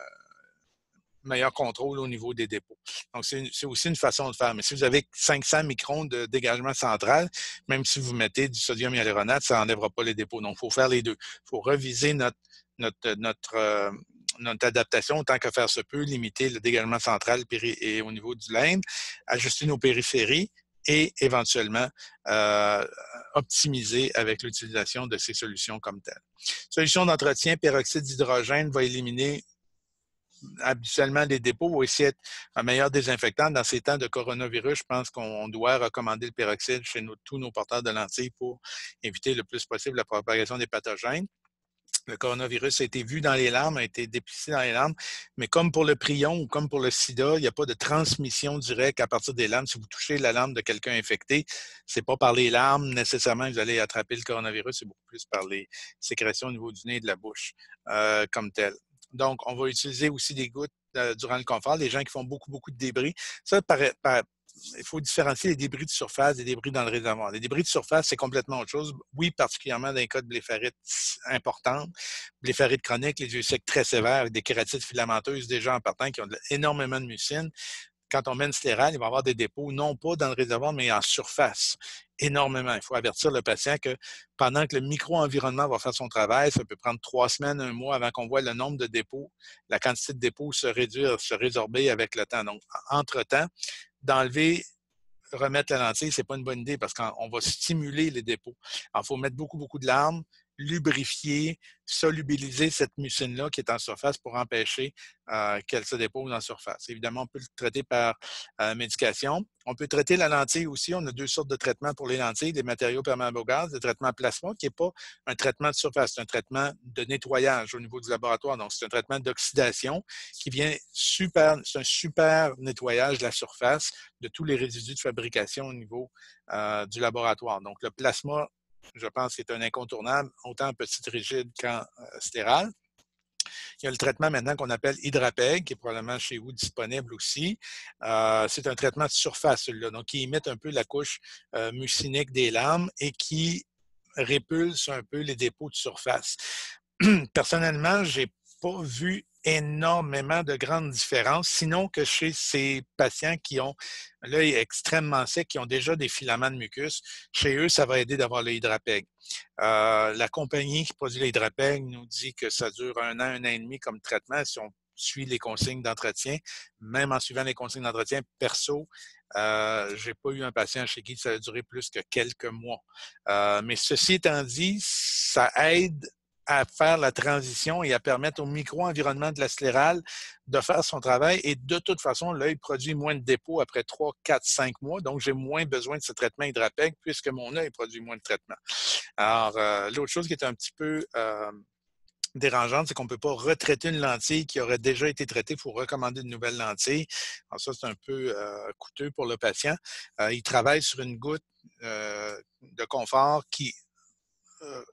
Speaker 1: meilleur contrôle au niveau des dépôts. Donc, c'est aussi une façon de faire. Mais si vous avez cinq cents microns de dégagement central, même si vous mettez du sodium hyaluronique, ça n'enlèvera pas les dépôts. Donc, il faut faire les deux. Il faut reviser notre, notre, notre, euh, notre adaptation autant que faire se peut, limiter le dégagement central et au niveau du lemme, ajuster nos périphéries et éventuellement euh, optimiser avec l'utilisation de ces solutions comme telles. Solution d'entretien, peroxyde d'hydrogène va éliminer habituellement les dépôts, vont essayer d'être un meilleur désinfectant. Dans ces temps de coronavirus, je pense qu'on doit recommander le peroxyde chez nos, tous nos porteurs de lentilles pour éviter le plus possible la propagation des pathogènes. Le coronavirus a été vu dans les larmes, a été dépisté dans les larmes, mais comme pour le prion ou comme pour le sida, il n'y a pas de transmission directe à partir des larmes. Si vous touchez la larme de quelqu'un infecté, ce n'est pas par les larmes nécessairement que vous allez attraper le coronavirus, c'est beaucoup plus par les sécrétions au niveau du nez et de la bouche euh, comme tel. Donc, on va utiliser aussi des gouttes euh, durant le confort. Les gens qui font beaucoup, beaucoup de débris, ça, par, par, il faut différencier les débris de surface des débris dans le réservoir. Les débris de surface, c'est complètement autre chose. Oui, particulièrement dans les cas de blépharite importante, blépharite chronique, les yeux secs très sévères, avec des kératites filamenteuses déjà en partant qui ont de, énormément de mucine. Quand on met une sclérale, il va y avoir des dépôts, non pas dans le réservoir, mais en surface, énormément. Il faut avertir le patient que pendant que le micro-environnement va faire son travail, ça peut prendre trois semaines, un mois avant qu'on voit le nombre de dépôts, la quantité de dépôts se réduire, se résorber avec le temps. Donc, entre-temps, d'enlever, remettre la lentille, ce n'est pas une bonne idée parce qu'on va stimuler les dépôts. Alors, il faut mettre beaucoup, beaucoup de larmes, lubrifier, solubiliser cette mucine-là qui est en surface pour empêcher euh, qu'elle se dépose en surface. Évidemment, on peut le traiter par euh, médication. On peut traiter la lentille aussi. On a deux sortes de traitements pour les lentilles, des matériaux perméables au gaz, des traitements plasma, qui n'est pas un traitement de surface, c'est un traitement de nettoyage au niveau du laboratoire. Donc, c'est un traitement d'oxydation qui vient super, c'est un super nettoyage de la surface de tous les résidus de fabrication au niveau euh, du laboratoire. Donc, le plasma, je pense, c'est un incontournable, autant petite rigide qu'en euh, stérale. Il y a le traitement maintenant qu'on appelle Hydrapeg, qui est probablement chez vous disponible aussi. Euh, c'est un traitement de surface, celui-là, donc qui imite un peu la couche euh, mucinique des larmes et qui répulse un peu les dépôts de surface. Personnellement, je n'ai pas vu énormément de grandes différences, sinon que chez ces patients qui ont l'œil extrêmement sec, qui ont déjà des filaments de mucus, chez eux, ça va aider d'avoir le Hydrapeg. Euh, la compagnie qui produit le Hydrapeg nous dit que ça dure un an, un an et demi comme traitement si on suit les consignes d'entretien. Même en suivant les consignes d'entretien perso, euh, je n'ai pas eu un patient chez qui ça a duré plus que quelques mois. Euh, mais ceci étant dit, ça aide à faire la transition et à permettre au micro-environnement de la sclérale de faire son travail. Et de toute façon, l'œil produit moins de dépôts après trois, quatre, cinq mois. Donc, j'ai moins besoin de ce traitement Hydrapeg puisque mon œil produit moins de traitement. Alors, euh, l'autre chose qui est un petit peu euh, dérangeante, c'est qu'on ne peut pas retraiter une lentille qui aurait déjà été traitée. Il faut recommander de nouvelles lentilles. Alors, ça, c'est un peu euh, coûteux pour le patient. Euh, il travaille sur une goutte euh, de confort qui... Euh,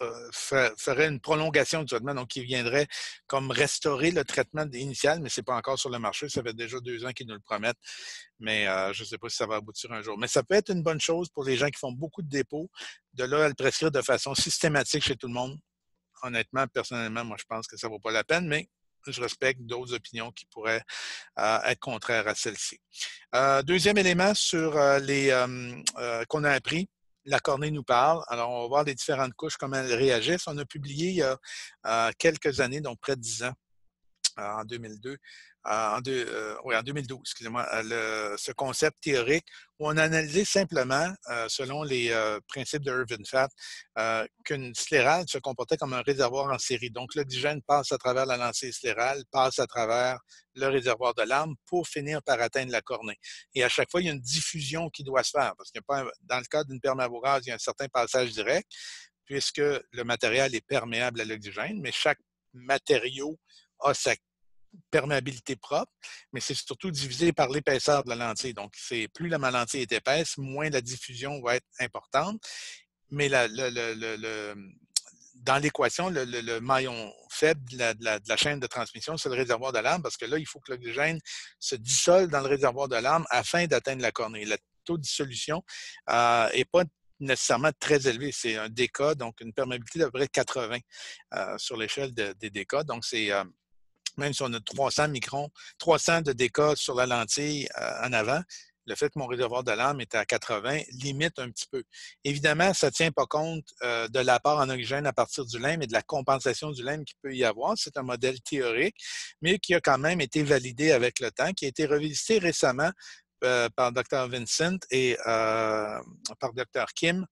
Speaker 1: euh, fe- ferait une prolongation du traitement, donc qui viendrait comme restaurer le traitement initial, mais ce n'est pas encore sur le marché. Ça fait déjà deux ans qu'ils nous le promettent, mais euh, je ne sais pas si ça va aboutir un jour. Mais ça peut être une bonne chose pour les gens qui font beaucoup de dépôts, de là à le prescrire de façon systématique chez tout le monde. Honnêtement, personnellement, moi, je pense que ça ne vaut pas la peine, mais je respecte d'autres opinions qui pourraient euh, être contraires à celle-ci. Euh, deuxième élément sur euh, les euh, euh, qu'on a appris, la cornée nous parle. Alors, on va voir les différentes couches, comment elles réagissent. On a publié il y a euh, quelques années, donc près de dix ans, euh, en deux mille deux, euh, en, deux, euh, oui, en deux mille douze, excusez-moi, euh, le, ce concept théorique où on a analysé simplement, euh, selon les euh, principes de Irvin Fat, euh, qu'une sclérale se comportait comme un réservoir en série. Donc, l'oxygène passe à travers la lancée sclérale, passe à travers le réservoir de larmes pour finir par atteindre la cornée. Et à chaque fois, il y a une diffusion qui doit se faire parce qu'il n'y a pas, un, dans le cas d'une perméabourase, il y a un certain passage direct puisque le matériel est perméable à l'oxygène, mais chaque matériau a sa perméabilité propre, mais c'est surtout divisé par l'épaisseur de la lentille. Donc, c'est plus la lentille est épaisse, moins la diffusion va être importante. Mais la, le, le, le, le, dans l'équation, le, le, maillon faible de la, de, la, de la, chaîne de transmission, c'est le réservoir de larmes, parce que là, il faut que l'oxygène se dissolve dans le réservoir de larmes afin d'atteindre la cornée. Le taux de dissolution n'est euh, pas nécessairement très élevé. C'est un déca, donc une perméabilité d'à peu près quatre-vingts euh, sur l'échelle de, des décas. Donc, c'est euh, même si on a trois cents microns, trois cents de déca sur la lentille euh, en avant, le fait que mon réservoir de larmes est à quatre-vingts limite un petit peu. Évidemment, ça ne tient pas compte euh, de l'apport en oxygène à partir du lème et de la compensation du lème qu'il peut y avoir. C'est un modèle théorique, mais qui a quand même été validé avec le temps, qui a été revisité récemment euh, par docteur Vincent et euh, par docteur Kim.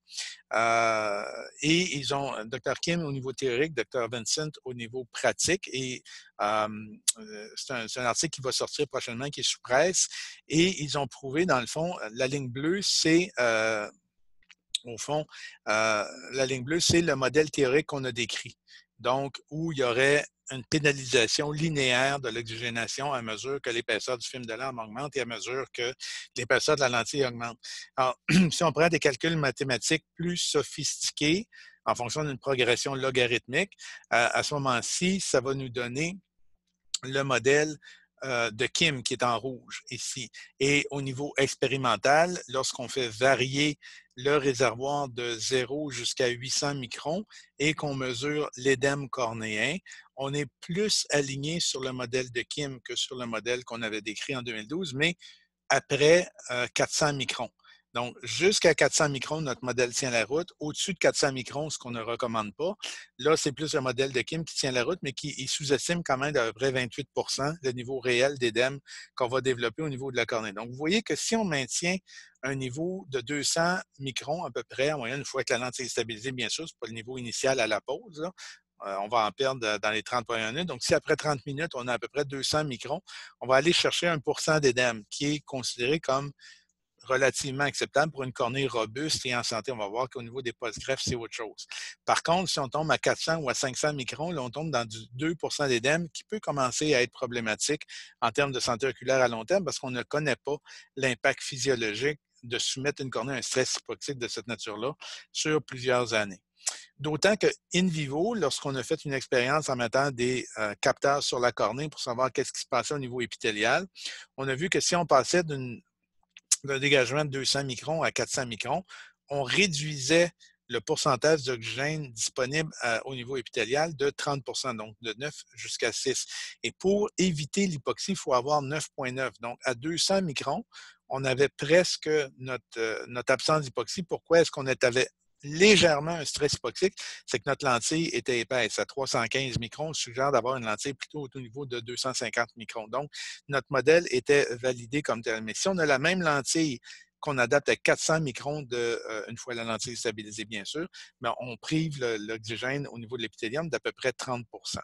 Speaker 1: Euh, et ils ont docteur Kim au niveau théorique, docteur Vincent au niveau pratique. Et euh, c'est un, un article qui va sortir prochainement, qui est sous presse. Et ils ont prouvé, dans le fond, la ligne bleue, c'est euh, au fond, euh, la ligne bleue, c'est le modèle théorique qu'on a décrit. Donc, où il y aurait une pénalisation linéaire de l'oxygénation à mesure que l'épaisseur du film de larme augmente et à mesure que l'épaisseur de la lentille augmente. Alors, si on prend des calculs mathématiques plus sophistiqués en fonction d'une progression logarithmique, à, à ce moment-ci, ça va nous donner le modèle euh, de Kim qui est en rouge ici. Et au niveau expérimental, lorsqu'on fait varier le réservoir de zéro jusqu'à huit cents microns et qu'on mesure l'édème cornéen, on est plus aligné sur le modèle de Kim que sur le modèle qu'on avait décrit en deux mille douze, mais après euh, quatre cents microns. Donc, jusqu'à quatre cents microns, notre modèle tient la route. Au-dessus de quatre cents microns, ce qu'on ne recommande pas, là, c'est plus le modèle de Kim qui tient la route, mais qui sous-estime quand même d'à peu près vingt-huit pour cent le niveau réel d'édème qu'on va développer au niveau de la cornée. Donc, vous voyez que si on maintient un niveau de deux cents microns à peu près, en moyenne, une fois que la lentille est stabilisée, bien sûr, ce n'est pas le niveau initial à la pause, là, euh, on va en perdre dans les trente premières minutes. Donc, si après trente minutes, on a à peu près deux cents microns, on va aller chercher un pour cent d'édème qui est considéré comme relativement acceptable pour une cornée robuste et en santé. On va voir qu'au niveau des post-greffes, c'est autre chose. Par contre, si on tombe à quatre cents ou à cinq cents microns, là, on tombe dans du deux pour cent d'édème qui peut commencer à être problématique en termes de santé oculaire à long terme parce qu'on ne connaît pas l'impact physiologique de soumettre une cornée à un stress hypoxique de cette nature-là sur plusieurs années. D'autant que in vivo, lorsqu'on a fait une expérience en mettant des euh, capteurs sur la cornée pour savoir qu'est-ce qui se passait au niveau épithélial, on a vu que si on passait d'une d'un dégagement de deux cents microns à quatre cents microns, on réduisait le pourcentage d'oxygène disponible à, au niveau épithélial de trente pour cent, donc de neuf jusqu'à six. Et pour éviter l'hypoxie, il faut avoir neuf virgule neuf. Donc, à deux cents microns, on avait presque notre, euh, notre absence d'hypoxie. Pourquoi est-ce qu'on avait légèrement un stress hypoxique? C'est que notre lentille était épaisse. À trois cent quinze microns, on suggère d'avoir une lentille plutôt au niveau de deux cent cinquante microns. Donc, notre modèle était validé comme tel. Mais si on a la même lentille qu'on adapte à quatre cents microns de, euh, une fois la lentille stabilisée, bien sûr, mais on prive l'oxygène au niveau de l'épithélium d'à peu près trente pour cent.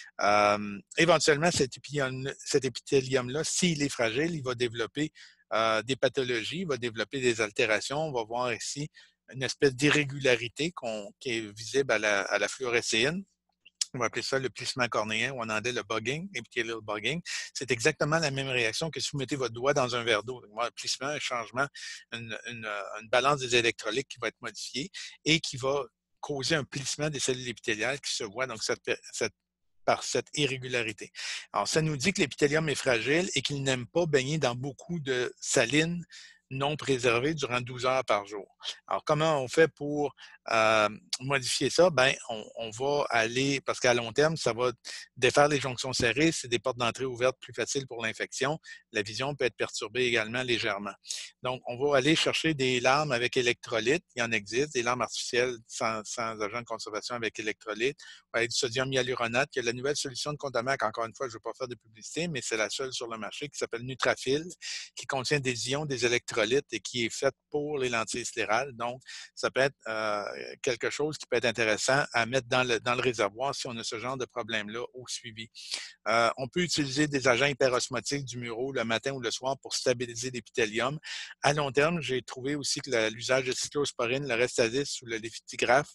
Speaker 1: Euh, éventuellement, cet épithélium, cet épithélium-là, s'il est fragile, il va développer euh, des pathologies, il va développer des altérations. On va voir ici une espèce d'irrégularité qu'on, qui est visible à la, à la fluorescéine. On va appeler ça le plissement cornéen ou en anglais le bugging, epithelial bugging. C'est exactement la même réaction que si vous mettez votre doigt dans un verre d'eau. Un plissement, un changement, une, une, une balance des électrolytes qui va être modifiée et qui va causer un plissement des cellules épithéliales qui se voit donc cette, cette, par cette irrégularité. Alors, ça nous dit que l'épithélium est fragile et qu'il n'aime pas baigner dans beaucoup de salines non préservées durant douze heures par jour. Alors, comment on fait pour euh, modifier ça? Ben, on, on va aller, parce qu'à long terme, ça va défaire les jonctions serrées, c'est des portes d'entrée ouvertes plus faciles pour l'infection. La vision peut être perturbée également légèrement. Donc, on va aller chercher des larmes avec électrolytes. Il y en existe, des larmes artificielles sans, sans agent de conservation avec électrolytes, avec du sodium hyaluronate, qui est la nouvelle solution de Contamac. Encore une fois, je ne veux pas faire de publicité, mais c'est la seule sur le marché qui s'appelle Nutrafil, qui contient des ions, des électrolytes et qui est faite pour les lentilles sclérales. Donc, ça peut être euh, quelque chose qui peut être intéressant à mettre dans le, dans le réservoir si on a ce genre de problème-là au suivi. Euh, on peut utiliser des agents hyperosmotiques du Muro le matin ou le soir pour stabiliser l'épithélium. À long terme, j'ai trouvé aussi que l'usage de cyclosporine, le Restazis ou le Levitigraphe,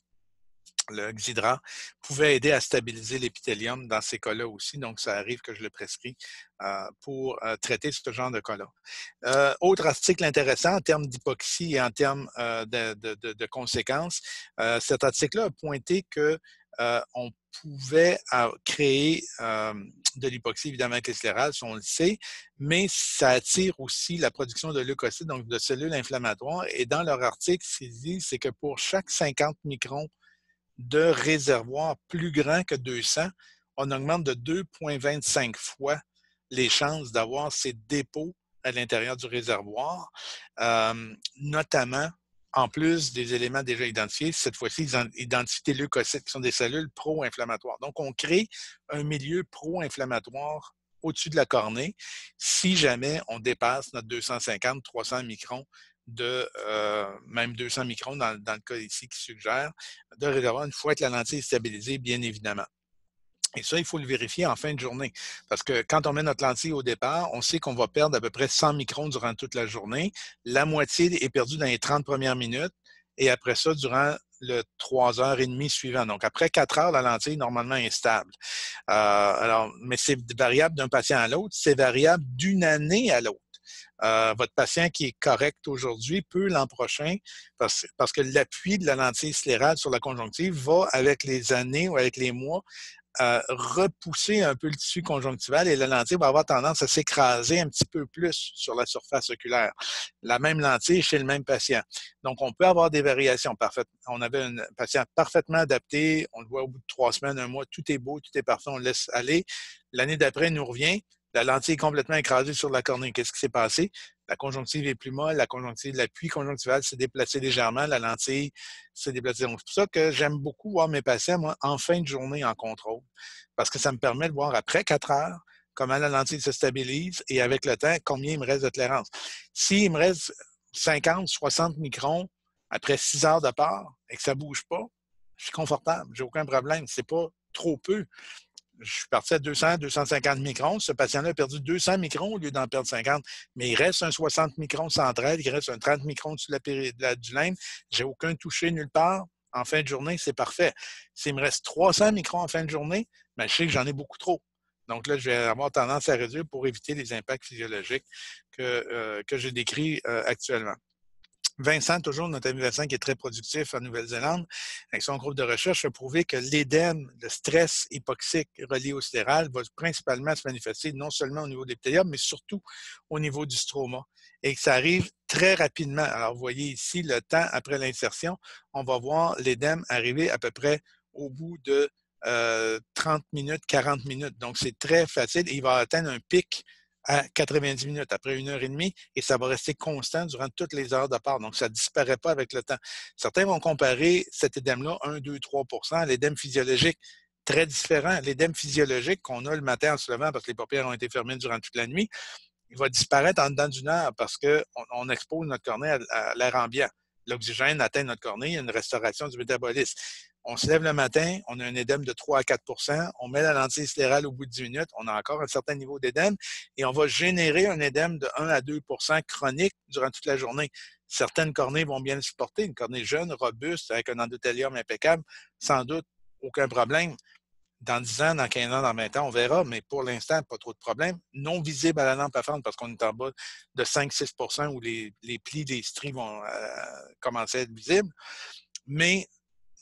Speaker 1: le Xidra, pouvait aider à stabiliser l'épithélium dans ces cas-là aussi. Donc, ça arrive que je le prescris euh, pour euh, traiter ce genre de cas-là. Euh, autre article intéressant en termes d'hypoxie et en termes euh, de, de, de, de conséquences, euh, cet article-là a pointé que euh, on pouvait euh, créer euh, de l'hypoxie, évidemment, avec les sclérales, si on le sait, mais ça attire aussi la production de leucocytes, donc de cellules inflammatoires. Et dans leur article, ce qu'ils disent, c'est que pour chaque cinquante microns de réservoir plus grand que deux cents, on augmente de deux virgule vingt-cinq fois les chances d'avoir ces dépôts à l'intérieur du réservoir, euh, notamment, en plus des éléments déjà identifiés, cette fois-ci, ils identifient des leucocytes qui sont des cellules pro-inflammatoires. Donc, on crée un milieu pro-inflammatoire au-dessus de la cornée si jamais on dépasse notre deux cent cinquante à trois cents microns de euh, même deux cents microns dans, dans le cas ici qui suggère de réservoir une fois que la lentille est stabilisée, bien évidemment. Et ça, il faut le vérifier en fin de journée. Parce que quand on met notre lentille au départ, on sait qu'on va perdre à peu près cent microns durant toute la journée. La moitié est perdue dans les trente premières minutes et après ça, durant le trois heures et demie suivant. Donc, après quatre heures, la lentille, normalement, est stable. Euh, alors, mais c'est variable d'un patient à l'autre. C'est variable d'une année à l'autre. Euh, votre patient qui est correct aujourd'hui peut l'an prochain, parce, parce que l'appui de la lentille sclérale sur la conjonctive va, avec les années ou avec les mois, euh, repousser un peu le tissu conjonctival et la lentille va avoir tendance à s'écraser un petit peu plus sur la surface oculaire. La même lentille chez le même patient. Donc, on peut avoir des variations parfaites. On avait un patient parfaitement adapté, on le voit au bout de trois semaines, un mois, tout est beau, tout est parfait, on le laisse aller. L'année d'après, il nous revient. La lentille est complètement écrasée sur la cornée. Qu'est-ce qui s'est passé? La conjonctive est plus molle, la conjonctive, l'appui conjonctival s'est déplacé légèrement, la lentille s'est déplacée. Donc, c'est pour ça que j'aime beaucoup voir mes patients, moi, en fin de journée en contrôle. Parce que ça me permet de voir après quatre heures comment la lentille se stabilise et avec le temps, combien il me reste de clairance. S'il me reste cinquante, soixante microns après six heures de part et que ça ne bouge pas, je suis confortable, j'ai aucun problème. C'est pas trop peu. Je suis parti à deux cents, deux cent cinquante microns. Ce patient-là a perdu deux cents microns au lieu d'en perdre cinquante. Mais il reste un soixante microns central, il reste un trente microns dessus de la, péri- de la, du lemme. J'ai aucun touché nulle part. En fin de journée, c'est parfait. S'il me reste trois cents microns en fin de journée, ben, je sais que j'en ai beaucoup trop. Donc là, je vais avoir tendance à réduire pour éviter les impacts physiologiques que, euh, que j'ai décrits euh, actuellement. Vincent, toujours notre ami Vincent, qui est très productif en Nouvelle-Zélande, avec son groupe de recherche, a prouvé que l'édème, le stress hypoxique relié au scléral va principalement se manifester non seulement au niveau de l'épithélium, mais surtout au niveau du stroma. Et que ça arrive très rapidement. Alors, vous voyez ici le temps après l'insertion. On va voir l'édème arriver à peu près au bout de euh, trente minutes, quarante minutes. Donc, c'est très facile. Et il va atteindre un pic à quatre-vingt-dix minutes, après une heure et demie, et ça va rester constant durant toutes les heures de part. Donc, ça ne disparaît pas avec le temps. Certains vont comparer cet édème-là, un, deux, trois pour cent, à l'édème physiologique. Très différent. L'édème physiologique qu'on a le matin en se levant parce que les paupières ont été fermées durant toute la nuit, il va disparaître en dedans d'une heure parce qu'on on expose notre cornée à, à l'air ambiant. L'oxygène atteint notre cornée, il y a une restauration du métabolisme. On se lève le matin, on a un édème de trois à quatre pour cent, on met la lentille sclérale au bout de dix minutes, on a encore un certain niveau d'édème et on va générer un édème de un à deux pour cent chronique durant toute la journée. Certaines cornées vont bien le supporter, une cornée jeune, robuste, avec un endothélium impeccable, sans doute aucun problème. Dans dix ans, dans quinze ans, dans vingt ans, on verra, mais pour l'instant, pas trop de problèmes. Non visible à la lampe à fendre parce qu'on est en bas de cinq à six pour cent où les, les plis des stries vont euh, commencer à être visibles. Mais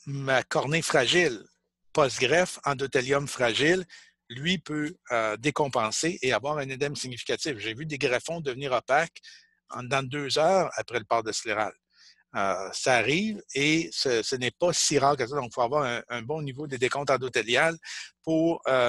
Speaker 1: ma cornée fragile, post-greffe, endothélium fragile, lui peut euh, décompenser et avoir un édème significatif. J'ai vu des greffons devenir opaques en dans deux heures après le port de sclérale. Euh, ça arrive et ce, ce n'est pas si rare que ça. Donc, il faut avoir un, un bon niveau de décompte endothélial pour euh,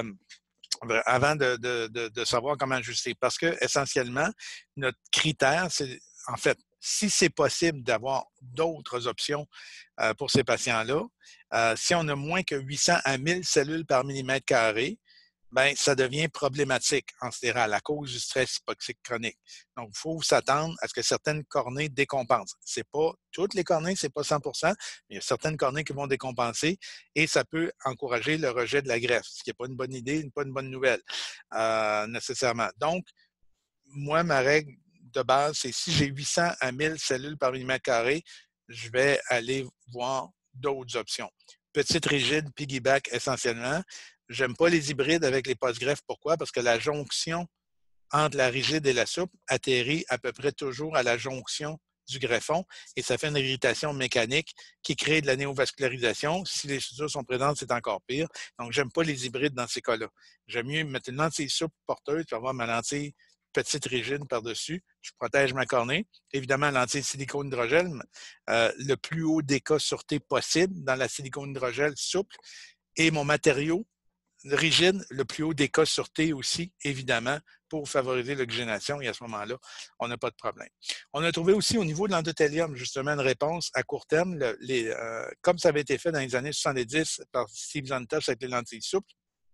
Speaker 1: avant de, de, de, de savoir comment ajuster. Parce que essentiellement, notre critère, c'est en fait, si c'est possible d'avoir d'autres options euh, pour ces patients-là, euh, si on a moins que huit cents à mille cellules par millimètre carré, ben, ça devient problématique en sclérale à cause du stress hypoxique chronique. Donc, il faut s'attendre à ce que certaines cornées décompensent. C'est pas toutes les cornées, c'est pas cent pour cent, mais il y a certaines cornées qui vont décompenser et ça peut encourager le rejet de la greffe, ce qui n'est pas une bonne idée, pas une bonne nouvelle euh, nécessairement. Donc, moi, ma règle de base, c'est si j'ai huit cents à mille cellules par millimètre carré, je vais aller voir d'autres options. Petite rigide, piggyback essentiellement. J'aime pas les hybrides avec les post-greffes. Pourquoi? Parce que la jonction entre la rigide et la souple atterrit à peu près toujours à la jonction du greffon et ça fait une irritation mécanique qui crée de la néovascularisation. Si les sutures sont présentes, c'est encore pire. Donc, j'aime pas les hybrides dans ces cas-là. J'aime mieux mettre une lentille souple porteuse puis avoir ma lentille petite rigide par-dessus. Je protège ma cornée. Évidemment, lentille silicone hydrogel, euh, le plus haut déca sûreté possible dans la silicone hydrogel souple et mon matériau rigide, le plus haut déca sûreté aussi, évidemment, pour favoriser l'oxygénation. Et à ce moment-là, on n'a pas de problème. On a trouvé aussi au niveau de l'endothélium, justement, une réponse à court terme, le, les, euh, comme ça avait été fait dans les années soixante-dix par Steve Zantosh avec les lentilles souples.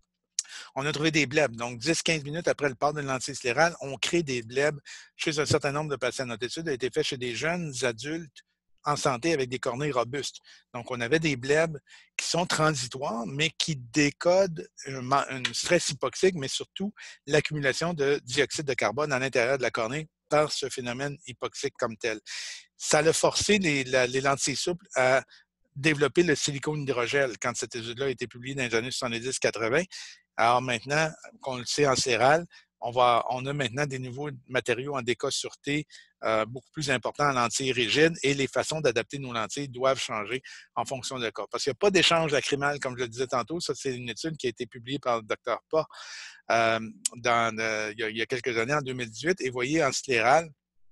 Speaker 1: On a trouvé des blebs. Donc, dix à quinze minutes après le port d'une lentille sclérale, on crée des blebs chez un certain nombre de patients. Notre étude a été faite chez des jeunes adultes en santé avec des cornées robustes. Donc, on avait des blebs qui sont transitoires, mais qui décodent un, un stress hypoxique, mais surtout l'accumulation de dioxyde de carbone à l'intérieur de la cornée par ce phénomène hypoxique comme tel. Ça a forcé les, la, les lentilles souples à développer le silicone hydrogel quand cette étude-là a été publiée dans les années soixante-dix quatre-vingt. Alors maintenant qu'on le sait en sclérale, on, va, on a maintenant des nouveaux matériaux en déca sûreté euh, beaucoup plus importants en lentilles rigides et les façons d'adapter nos lentilles doivent changer en fonction de cas. Parce qu'il n'y a pas d'échange lacrymal, comme je le disais tantôt. Ça, c'est une étude qui a été publiée par le docteur Pa euh, dans, euh, il, y a, il y a quelques années, en deux mille dix-huit. Et vous voyez, en sclérale,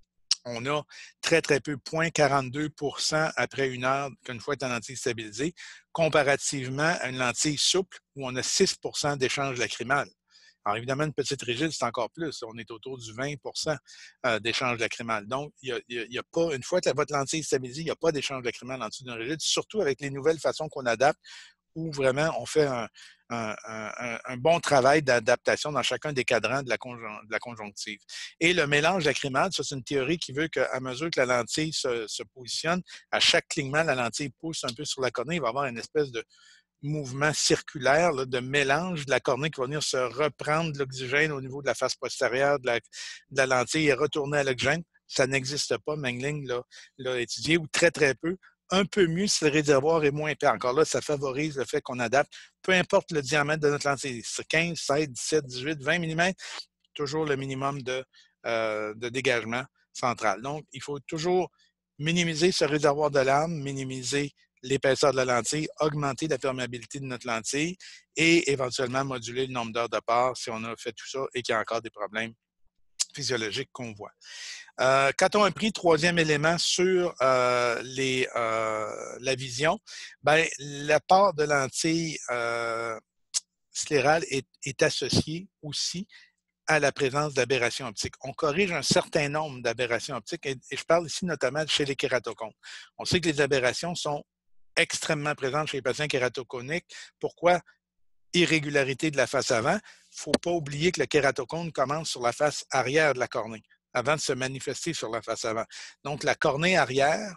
Speaker 1: on a très, très peu, zéro virgule quarante-deux pour cent après une heure qu'une fois est en lentille stabilisée, comparativement à une lentille souple où on a six pour cent d'échange lacrymal. Alors, évidemment, une petite rigide, c'est encore plus. On est autour du vingt pour cent d'échange lacrymal. Donc, il n'y a, a, a pas, une fois que votre lentille est stabilisée, il n'y a pas d'échange lacrymal en dessous d'une rigide, surtout avec les nouvelles façons qu'on adapte où vraiment on fait un, un, un, un bon travail d'adaptation dans chacun des cadrans de la, conjon de la conjonctive. Et le mélange lacrymal, ça c'est une théorie qui veut qu'à mesure que la lentille se, se positionne, à chaque clignement, la lentille pousse un peu sur la cornée, il va y avoir une espèce de mouvement circulaire là, de mélange de la cornée qui va venir se reprendre de l'oxygène au niveau de la face postérieure de la, de la lentille et retourner à l'oxygène. Ça n'existe pas, Mengling l'a étudié, ou très, très peu. Un peu mieux si le réservoir est moins épais. Encore là, ça favorise le fait qu'on adapte, peu importe le diamètre de notre lentille, c'est quinze, seize, dix-sept, dix-huit, vingt millimètres, toujours le minimum de, euh, de dégagement central. Donc, il faut toujours minimiser ce réservoir de lame, minimiser l'épaisseur de la lentille, augmenter la perméabilité de notre lentille et éventuellement moduler le nombre d'heures de part si on a fait tout ça et qu'il y a encore des problèmes physiologiques qu'on voit. Euh, quand on a pris troisième élément sur euh, les, euh, la vision, ben, la part de lentilles euh, sclérale est, est associée aussi à la présence d'aberrations optiques. On corrige un certain nombre d'aberrations optiques et, et je parle ici notamment chez les kératocones. On sait que les aberrations sont extrêmement présentes chez les patients kératoconiques. Pourquoi? Irrégularité de la face avant. Il ne faut pas oublier que le kératocone commence sur la face arrière de la cornée avant de se manifester sur la face avant. Donc, la cornée arrière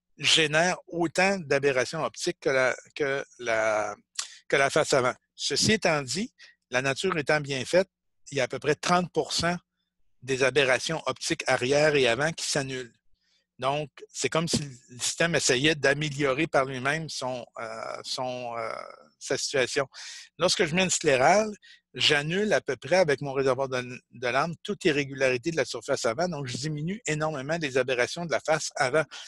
Speaker 1: génère autant d'aberrations optiques que la, que, la, que la face avant. Ceci étant dit, la nature étant bien faite, il y a à peu près trente pour cent des aberrations optiques arrière et avant qui s'annulent. Donc, c'est comme si le système essayait d'améliorer par lui-même son, euh, son, euh, sa situation. Lorsque je mets une sclérale, j'annule à peu près avec mon réservoir de, de lame toute irrégularité de la surface avant, donc je diminue énormément les aberrations de la face avant.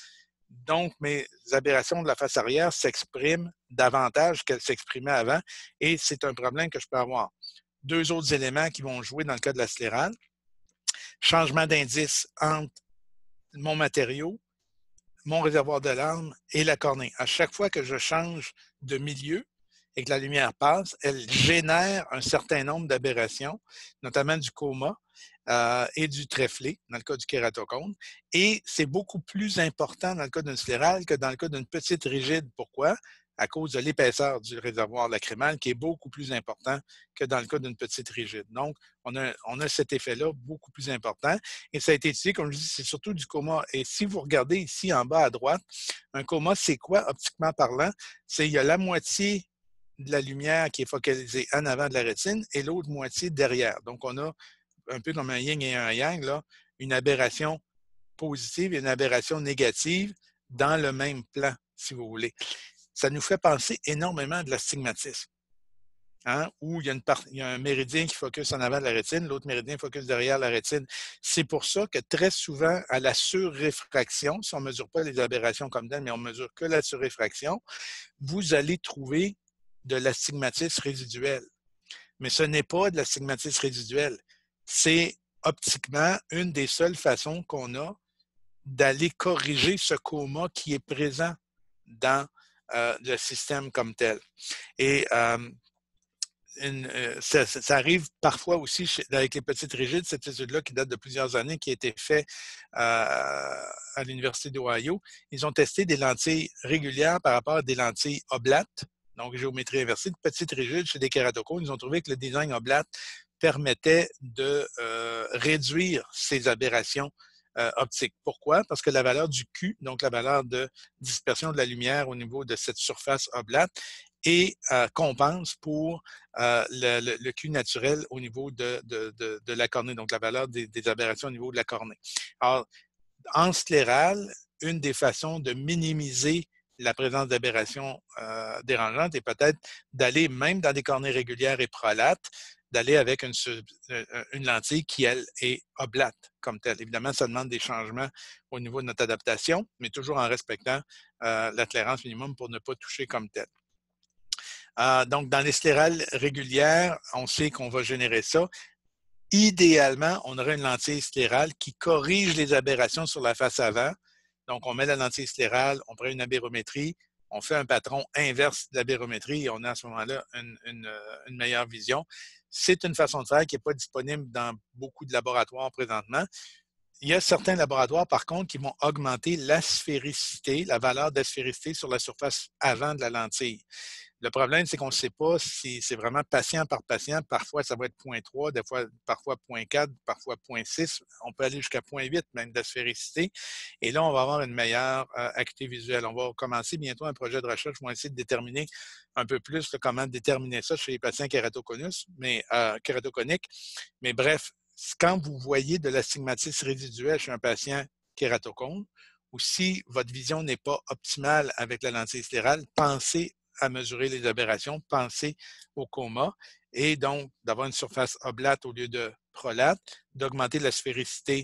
Speaker 1: Donc, mes aberrations de la face arrière s'expriment davantage qu'elles s'exprimaient avant et c'est un problème que je peux avoir. Deux autres éléments qui vont jouer dans le cas de la sclérale. Changement d'indice entre mon matériau, mon réservoir de larmes et la cornée. À chaque fois que je change de milieu et que la lumière passe, elle génère un certain nombre d'aberrations, notamment du coma euh, et du tréflé, dans le cas du kératocone. Et c'est beaucoup plus important dans le cas d'une sclérale que dans le cas d'une petite rigide. Pourquoi? À cause de l'épaisseur du réservoir lacrymal qui est beaucoup plus important que dans le cas d'une petite rigide. Donc, on a, on a cet effet-là beaucoup plus important. Et ça a été étudié, comme je dis, c'est surtout du coma. Et si vous regardez ici en bas à droite, un coma, c'est quoi, optiquement parlant? C'est il y a la moitié de la lumière qui est focalisée en avant de la rétine et l'autre moitié derrière. Donc, on a un peu comme un yin et un yang, là, une aberration positive et une aberration négative dans le même plan, si vous voulez. Ça nous fait penser énormément à de l'astigmatisme, hein, où il y, a une part, il y a un méridien qui focus en avant de la rétine, l'autre méridien focus derrière la rétine. C'est pour ça que très souvent, à la surréfraction, si on ne mesure pas les aberrations comme telles, mais on ne mesure que la surréfraction, vous allez trouver de l'astigmatisme résiduel. Mais ce n'est pas de l'astigmatisme résiduel. C'est optiquement une des seules façons qu'on a d'aller corriger ce coma qui est présent dans euh, le système comme tel. Et euh, une, euh, ça, ça arrive parfois aussi chez, avec les petites rigides, cette étude-là qui date de plusieurs années, qui a été faite euh, à l'Université d'Ohio. Ils ont testé des lentilles régulières par rapport à des lentilles oblates, donc géométrie inversée, de petites rigides chez des kératocones. Ils ont trouvé que le design oblate permettait de euh, réduire ces aberrations euh, optiques. Pourquoi? Parce que la valeur du Q, donc la valeur de dispersion de la lumière au niveau de cette surface oblate, et euh, compense pour euh, le, le, le Q naturel au niveau de, de, de, de la cornée, donc la valeur des, des aberrations au niveau de la cornée. Alors, en sclérale, une des façons de minimiser la présence d'aberrations euh, dérangeantes est peut-être d'aller, même dans des cornées régulières et prolates, d'aller avec une, une lentille qui, elle, est oblate comme telle. Évidemment, ça demande des changements au niveau de notre adaptation, mais toujours en respectant euh, la clairance minimum pour ne pas toucher comme telle. Euh, donc, dans les sclérales régulières, on sait qu'on va générer ça. Idéalement, on aurait une lentille sclérale qui corrige les aberrations sur la face avant. Donc, on met la lentille sclérale, on prend une abérométrie, on fait un patron inverse de l'abérométrie et on a à ce moment-là une, une, une meilleure vision. C'est une façon de faire qui n'est pas disponible dans beaucoup de laboratoires présentement. Il y a certains laboratoires, par contre, qui vont augmenter l'asphéricité, la valeur d'asphéricité sur la surface avant de la lentille. Le problème, c'est qu'on ne sait pas si c'est vraiment patient par patient. Parfois, ça va être zéro virgule trois, des fois, parfois zéro virgule quatre, parfois zéro virgule six. On peut aller jusqu'à zéro virgule huit même d'asphéricité. Et là, on va avoir une meilleure euh, acuité visuelle. On va commencer bientôt un projet de recherche. On va essayer de déterminer un peu plus là, comment déterminer ça chez les patients kératoconus, mais euh, kératoconiques. Mais bref, quand vous voyez de l'astigmatisme résiduel chez un patient kératocone, ou si votre vision n'est pas optimale avec la lentille sclérale, pensez à mesurer les aberrations, penser au coma et donc d'avoir une surface oblate au lieu de prolate, d'augmenter la sphéricité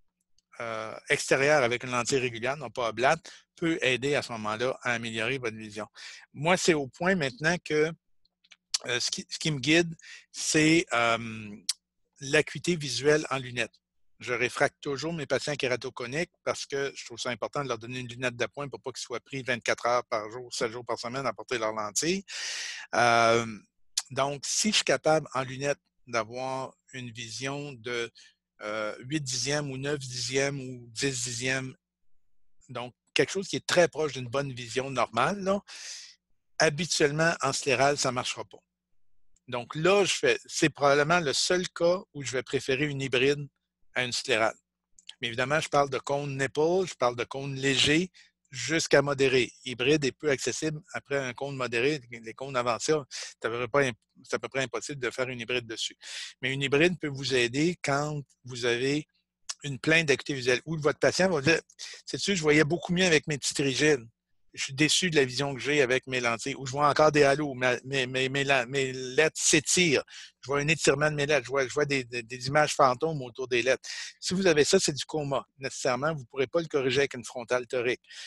Speaker 1: euh, extérieure avec une lentille régulière, non pas oblate, peut aider à ce moment-là à améliorer votre vision. Moi, c'est au point maintenant que euh, ce, qui, ce qui me guide, c'est euh, l'acuité visuelle en lunettes. Je réfracte toujours mes patients kératoconiques parce que je trouve ça important de leur donner une lunette d'appoint pour pas qu'ils soient pris vingt-quatre heures par jour, sept jours par semaine à porter leurs lentilles. Euh, donc, si je suis capable en lunettes d'avoir une vision de euh, huit dixièmes ou neuf dixièmes ou dix dixièmes, donc quelque chose qui est très proche d'une bonne vision normale, là, habituellement en sclérale, ça ne marchera pas. Donc là, je fais, c'est probablement le seul cas où je vais préférer une hybride à une sclérale. Mais évidemment, je parle de cône nipple, je parle de cône léger jusqu'à modéré. Hybride est peu accessible après un cône modéré. Les cônes avancés, c'est à peu près, c'est à peu près impossible de faire une hybride dessus. Mais une hybride peut vous aider quand vous avez une plainte d'acuité visuelle où votre patient va dire, sais-tu, je voyais beaucoup mieux avec mes petites rigides. Je suis déçu de la vision que j'ai avec mes lentilles, ou je vois encore des halos, mes, mes, mes, mes, mes lettres s'étirent. Je vois un étirement de mes lettres, je vois, je vois des, des, des images fantômes autour des lettres. Si vous avez ça, c'est du coma. Nécessairement, vous ne pourrez pas le corriger avec une frontale torique.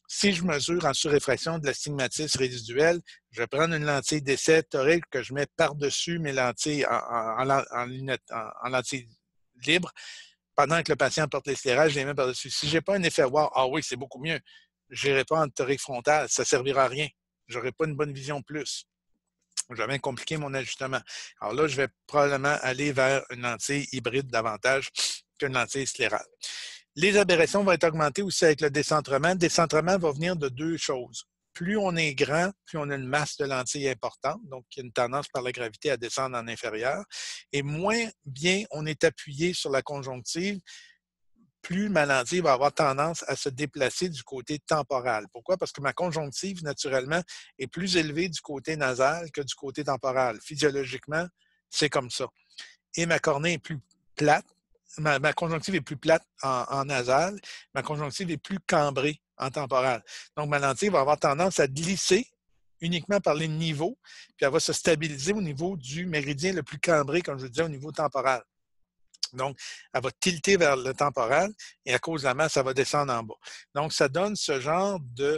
Speaker 1: Si je mesure en surréfraction de l'astigmatisme résiduel, je vais prendre une lentille d'essai torique que je mets par-dessus mes lentilles en, en, en, en, lunettes, en, en lentilles libres. Pendant que le patient porte l'éclairage, je les mets par-dessus. Si je n'ai pas un effet wow, ah oui, c'est beaucoup mieux. Je n'irai pas en torique frontale, ça ne servira à rien. Je n'aurai pas une bonne vision plus. Je vais bien compliquer mon ajustement. Alors là, je vais probablement aller vers une lentille hybride davantage qu'une lentille sclérale. Les aberrations vont être augmentées aussi avec le décentrement. Le décentrement va venir de deux choses. Plus on est grand, plus on a une masse de lentilles importante, donc il y a une tendance par la gravité à descendre en inférieur. Et moins bien on est appuyé sur la conjonctive, plus ma lentille va avoir tendance à se déplacer du côté temporal. Pourquoi? Parce que ma conjonctive, naturellement, est plus élevée du côté nasal que du côté temporal. Physiologiquement, c'est comme ça. Et ma cornée est plus plate. Ma, ma conjonctive est plus plate en, en nasal. Ma conjonctive est plus cambrée en temporal. Donc, ma lentille va avoir tendance à glisser uniquement par les niveaux, puis elle va se stabiliser au niveau du méridien le plus cambré, comme je le disais, au niveau temporal. Donc, elle va tilter vers le temporal et à cause de la masse, ça va descendre en bas. Donc, ça donne ce genre de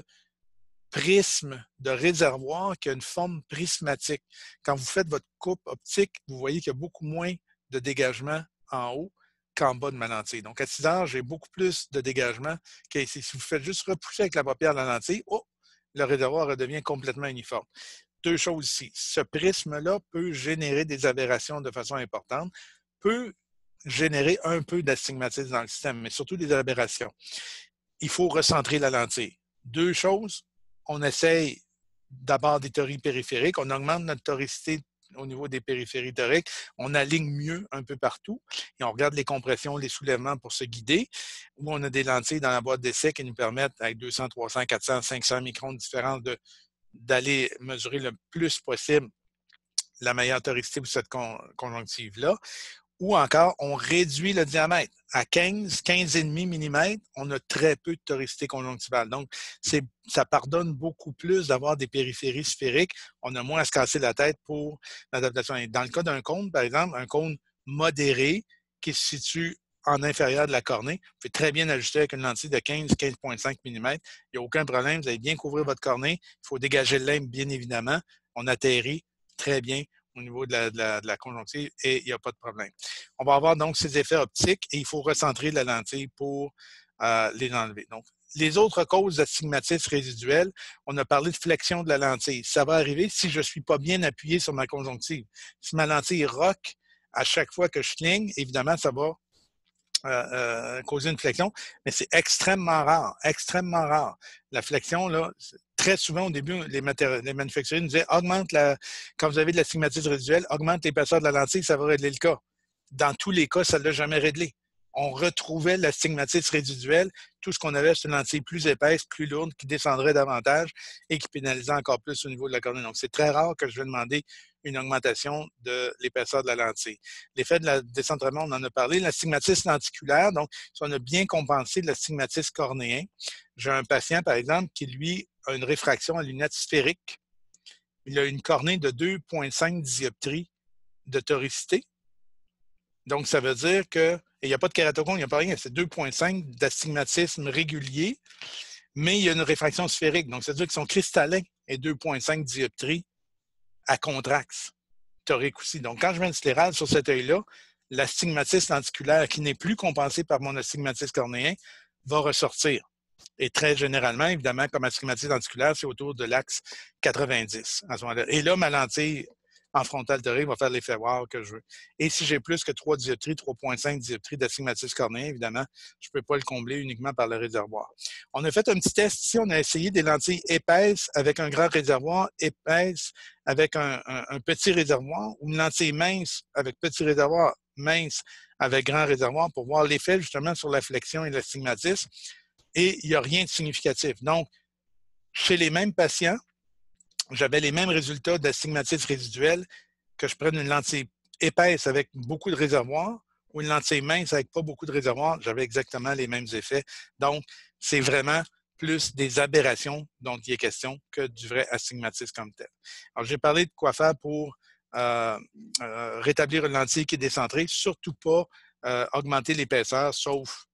Speaker 1: prisme, de réservoir qui a une forme prismatique. Quand vous faites votre coupe optique, vous voyez qu'il y a beaucoup moins de dégagement en haut qu'en bas de ma lentille. Donc, à six heures, j'ai beaucoup plus de dégagement qu'ici. Si vous faites juste repousser avec la paupière la lentille, oh, le réservoir redevient complètement uniforme. Deux choses ici. Ce prisme-là peut générer des aberrations de façon importante, peut générer un peu d'astigmatisme dans le système, mais surtout des aberrations. Il faut recentrer la lentille. Deux choses, on essaye d'abord des toriques périphériques, on augmente notre toricité au niveau des périphéries toriques, on aligne mieux un peu partout et on regarde les compressions, les soulèvements pour se guider, où on a des lentilles dans la boîte d'essai qui nous permettent, avec deux cents, trois cents, quatre cents, cinq cents microns de différence, de, d'aller mesurer le plus possible la meilleure toricité pour cette con- conjonctive-là. Ou encore, on réduit le diamètre. À quinze, quinze virgule cinq millimètres, on a très peu de toricité conjonctivale. Donc, c'est, ça pardonne beaucoup plus d'avoir des périphéries sphériques. On a moins à se casser la tête pour l'adaptation. Dans le cas d'un cône, par exemple, un cône modéré qui se situe en inférieur de la cornée, vous pouvez très bien ajuster avec une lentille de quinze, quinze virgule cinq millimètres. Il n'y a aucun problème. Vous allez bien couvrir votre cornée. Il faut dégager le limbe, bien évidemment. On atterrit très bien au niveau de la, de la, de la conjonctive et il n'y a pas de problème. On va avoir donc ces effets optiques et il faut recentrer la lentille pour euh, les enlever. Donc, les autres causes d'astigmatisme résiduel, on a parlé de flexion de la lentille. Ça va arriver si je ne suis pas bien appuyé sur ma conjonctive. Si ma lentille rock à chaque fois que je cligne, évidemment, ça va Euh, euh, causer une flexion, mais c'est extrêmement rare, extrêmement rare. La flexion, là, très souvent au début, les, les manufacturiers nous disaient augmente la, quand vous avez de l'astigmatisme résiduel, augmente l'épaisseur de la lentille, ça va régler le cas. Dans tous les cas, ça ne l'a jamais réglé. On retrouvait l'astigmatisme résiduel, tout ce qu'on avait, c'est une lentille plus épaisse, plus lourde, qui descendrait davantage et qui pénalisait encore plus au niveau de la cornée. Donc, c'est très rare que je vais demander une augmentation de l'épaisseur de la lentille. L'effet de la décentrement, on en a parlé. L'astigmatisme lenticulaire, donc, si on a bien compensé de l'astigmatisme cornéen, j'ai un patient, par exemple, qui, lui, a une réfraction à lunettes sphériques. Il a une cornée de deux virgule cinq dioptries de toricité. Donc, ça veut dire que, il n'y a pas de kératocone, il n'y a pas rien, c'est deux virgule cinq d'astigmatisme régulier, mais il y a une réfraction sphérique. Donc, ça veut dire que son cristallin est deux virgule cinq dioptries à contraxe torique aussi. Donc, quand je mets une sclérale sur cet œil-là, l'astigmatisme lenticulaire qui n'est plus compensé par mon astigmatisme cornéen va ressortir. Et très généralement, évidemment, comme astigmatisme lenticulaire, c'est autour de l'axe quatre-vingt-dix à ce moment-là. Et là, ma lentille en frontale torique va faire l'effet wow que je veux. Et si j'ai plus que trois dioptries, trois virgule cinq dioptries d'astigmatisme cornéen, évidemment, je ne peux pas le combler uniquement par le réservoir. On a fait un petit test ici, on a essayé des lentilles épaisses avec un grand réservoir, épaisses avec un, un, un petit réservoir, ou une lentille mince avec petit réservoir, mince avec grand réservoir, pour voir l'effet justement sur la flexion et l'astigmatisme. Et il n'y a rien de significatif. Donc, chez les mêmes patients, j'avais les mêmes résultats d'astigmatisme résiduel que je prenne une lentille épaisse avec beaucoup de réservoirs ou une lentille mince avec pas beaucoup de réservoirs, j'avais exactement les mêmes effets. Donc, c'est vraiment plus des aberrations dont il est question que du vrai astigmatisme comme tel. Alors, j'ai parlé de quoi faire pour euh, euh, rétablir une lentille qui est décentrée, surtout pas euh, augmenter l'épaisseur, sauf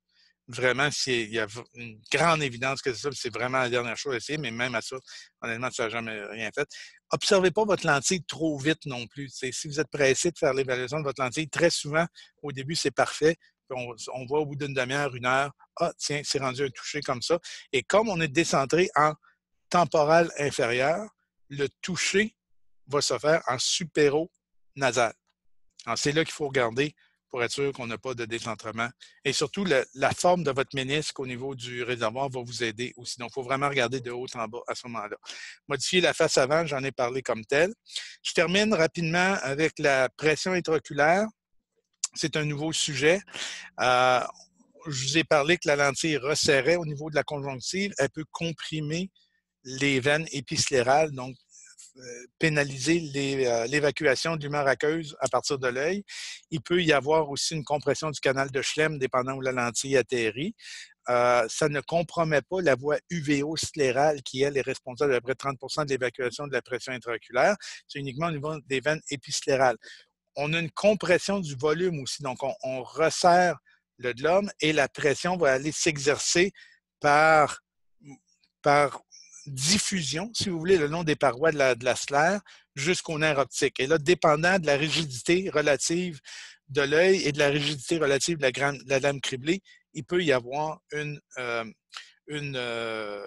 Speaker 1: Vraiment, s'il y a une grande évidence que c'est ça, c'est vraiment la dernière chose à essayer, mais même à ça, honnêtement, ça n'a jamais rien fait. Observez pas votre lentille trop vite non plus. T'sais, si vous êtes pressé de faire l'évaluation de votre lentille, très souvent, au début, c'est parfait. On, on voit au bout d'une demi-heure, une heure, ah, tiens, c'est rendu un toucher comme ça. Et comme on est décentré en temporal inférieur, le toucher va se faire en supéro-nasal. Alors, c'est là qu'il faut regarder pour être sûr qu'on n'a pas de décentrement. Et surtout, le, la forme de votre ménisque au niveau du réservoir va vous aider aussi. Donc, il faut vraiment regarder de haut en bas à ce moment-là. Modifier la face avant, j'en ai parlé comme tel. Je termine rapidement avec la pression intraoculaire. C'est un nouveau sujet. Euh, je vous ai parlé que la lentille resserrait au niveau de la conjonctive. Elle peut comprimer les veines épisclérales, donc euh, pénaliser l'évacuation de l'humeur aqueuse à partir de l'œil. Il peut y avoir aussi une compression du canal de Schlemm, dépendant où la lentille atterrit. Euh, ça ne compromet pas la voie uvéo-sclérale qui, elle, est responsable d'à peu près trente pour cent de l'évacuation de la pression intraoculaire. C'est uniquement au niveau des veines épisclérales. On a une compression du volume aussi, donc on, on resserre le glome et la pression va aller s'exercer par, par diffusion, si vous voulez, le long des parois de la, de la sclère jusqu'au nerf optique. Et là, dépendant de la rigidité relative de l'œil et de la rigidité relative de la, grande, de la lame criblée, il peut y avoir une, euh, une, euh,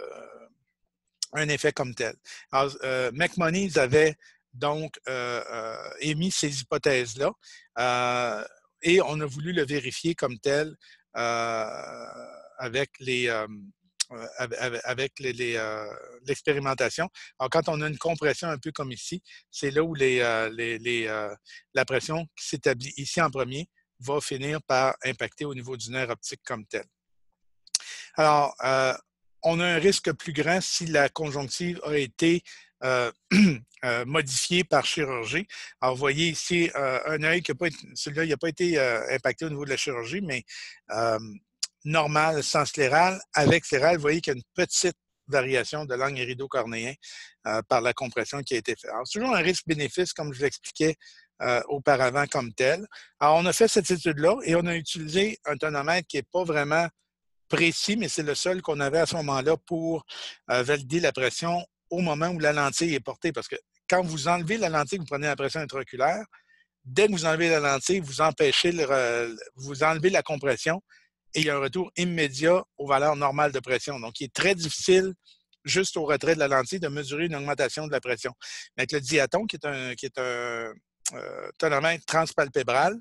Speaker 1: un effet comme tel. Alors, euh, McMonnies avait donc euh, euh, émis ces hypothèses-là euh, et on a voulu le vérifier comme tel euh, avec les... Euh, avec l'expérimentation. Alors, quand on a une compression un peu comme ici, c'est là où les, euh, les, les, euh, la pression qui s'établit ici en premier va finir par impacter au niveau du nerf optique comme tel. Alors, euh, on a un risque plus grand si la conjonctive a été euh, euh, modifiée par chirurgie. Alors, vous voyez ici euh, un œil qui n'a pas été, celui-là, il n'a pas été euh, impacté au niveau de la chirurgie, mais euh, normal sans scléral. Avec scléral, vous voyez qu'il y a une petite variation de l'angle irido-cornéen euh, par la compression qui a été faite. Alors, c'est toujours un risque-bénéfice, comme je l'expliquais euh, auparavant comme tel. Alors, on a fait cette étude-là et on a utilisé un tonomètre qui n'est pas vraiment précis, mais c'est le seul qu'on avait à ce moment-là pour euh, valider la pression au moment où la lentille est portée. Parce que quand vous enlevez la lentille, vous prenez la pression intraoculaire, dès que vous enlevez la lentille, vous empêchez le, vous enlevez la compression et il y a un retour immédiat aux valeurs normales de pression. Donc, il est très difficile, juste au retrait de la lentille, de mesurer une augmentation de la pression. Mais avec le diaton, qui est un, qui est un euh, tonomètre transpalpébral,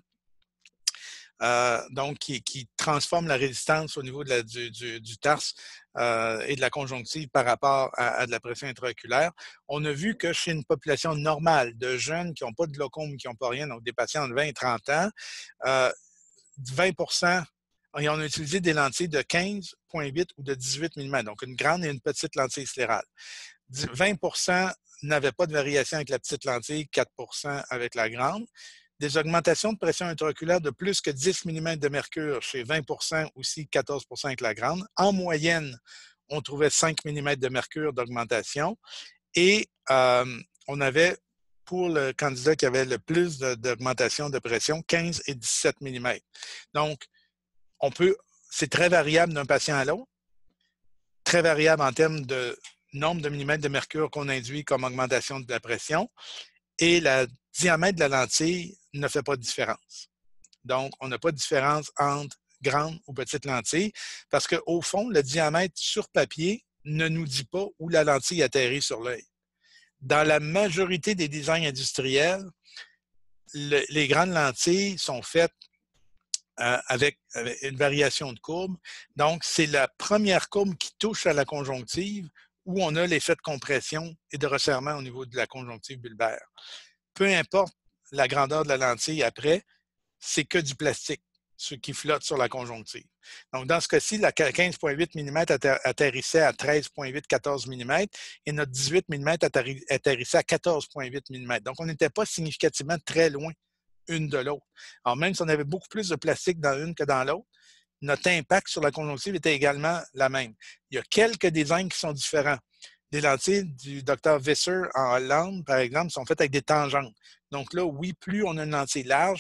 Speaker 1: Euh, donc qui, qui transforme la résistance au niveau de la, du, du, du tarse euh, et de la conjonctive par rapport à, à de la pression intraoculaire. On a vu que chez une population normale de jeunes qui n'ont pas de glaucome, qui n'ont pas rien, donc des patients de vingt et trente ans, euh, vingt pour cent, et on a utilisé des lentilles de quinze virgule huit ou de dix-huit millimètres, donc une grande et une petite lentille sclérale. vingt pour cent n'avaient pas de variation avec la petite lentille, quatre pour cent avec la grande. Des augmentations de pression intraoculaire de plus que dix millimètres de mercure chez vingt pour cent aussi, quatorze pour cent avec la grande. En moyenne, on trouvait cinq millimètres de mercure d'augmentation et euh, on avait, pour le candidat qui avait le plus d'augmentation de, de pression, quinze et dix-sept millimètres. Donc, on peut, c'est très variable d'un patient à l'autre, très variable en termes de nombre de millimètres de mercure qu'on induit comme augmentation de la pression et le diamètre de la lentille ne fait pas de différence. Donc, on n'a pas de différence entre grande ou petite lentille parce qu'au fond, le diamètre sur papier ne nous dit pas où la lentille atterrit sur l'œil. Dans la majorité des designs industriels, le, les grandes lentilles sont faites euh, avec, avec une variation de courbe. Donc, c'est la première courbe qui touche à la conjonctive où on a l'effet de compression et de resserrement au niveau de la conjonctive bulbaire. Peu importe la grandeur de la lentille après, c'est que du plastique, ce qui flotte sur la conjonctive. Donc, dans ce cas-ci, la quinze virgule huit millimètres atterrissait à treize virgule huit quatorze millimètres et notre dix-huit millimètres atterrissait à quatorze virgule huit millimètres. Donc, on n'était pas significativement très loin une de l'autre. Alors, même si on avait beaucoup plus de plastique dans une que dans l'autre, notre impact sur la conjonctive était également la même. Il y a quelques designs qui sont différents. Les lentilles du docteur Visser en Hollande, par exemple, sont faites avec des tangentes. Donc là, oui, plus on a une lentille large,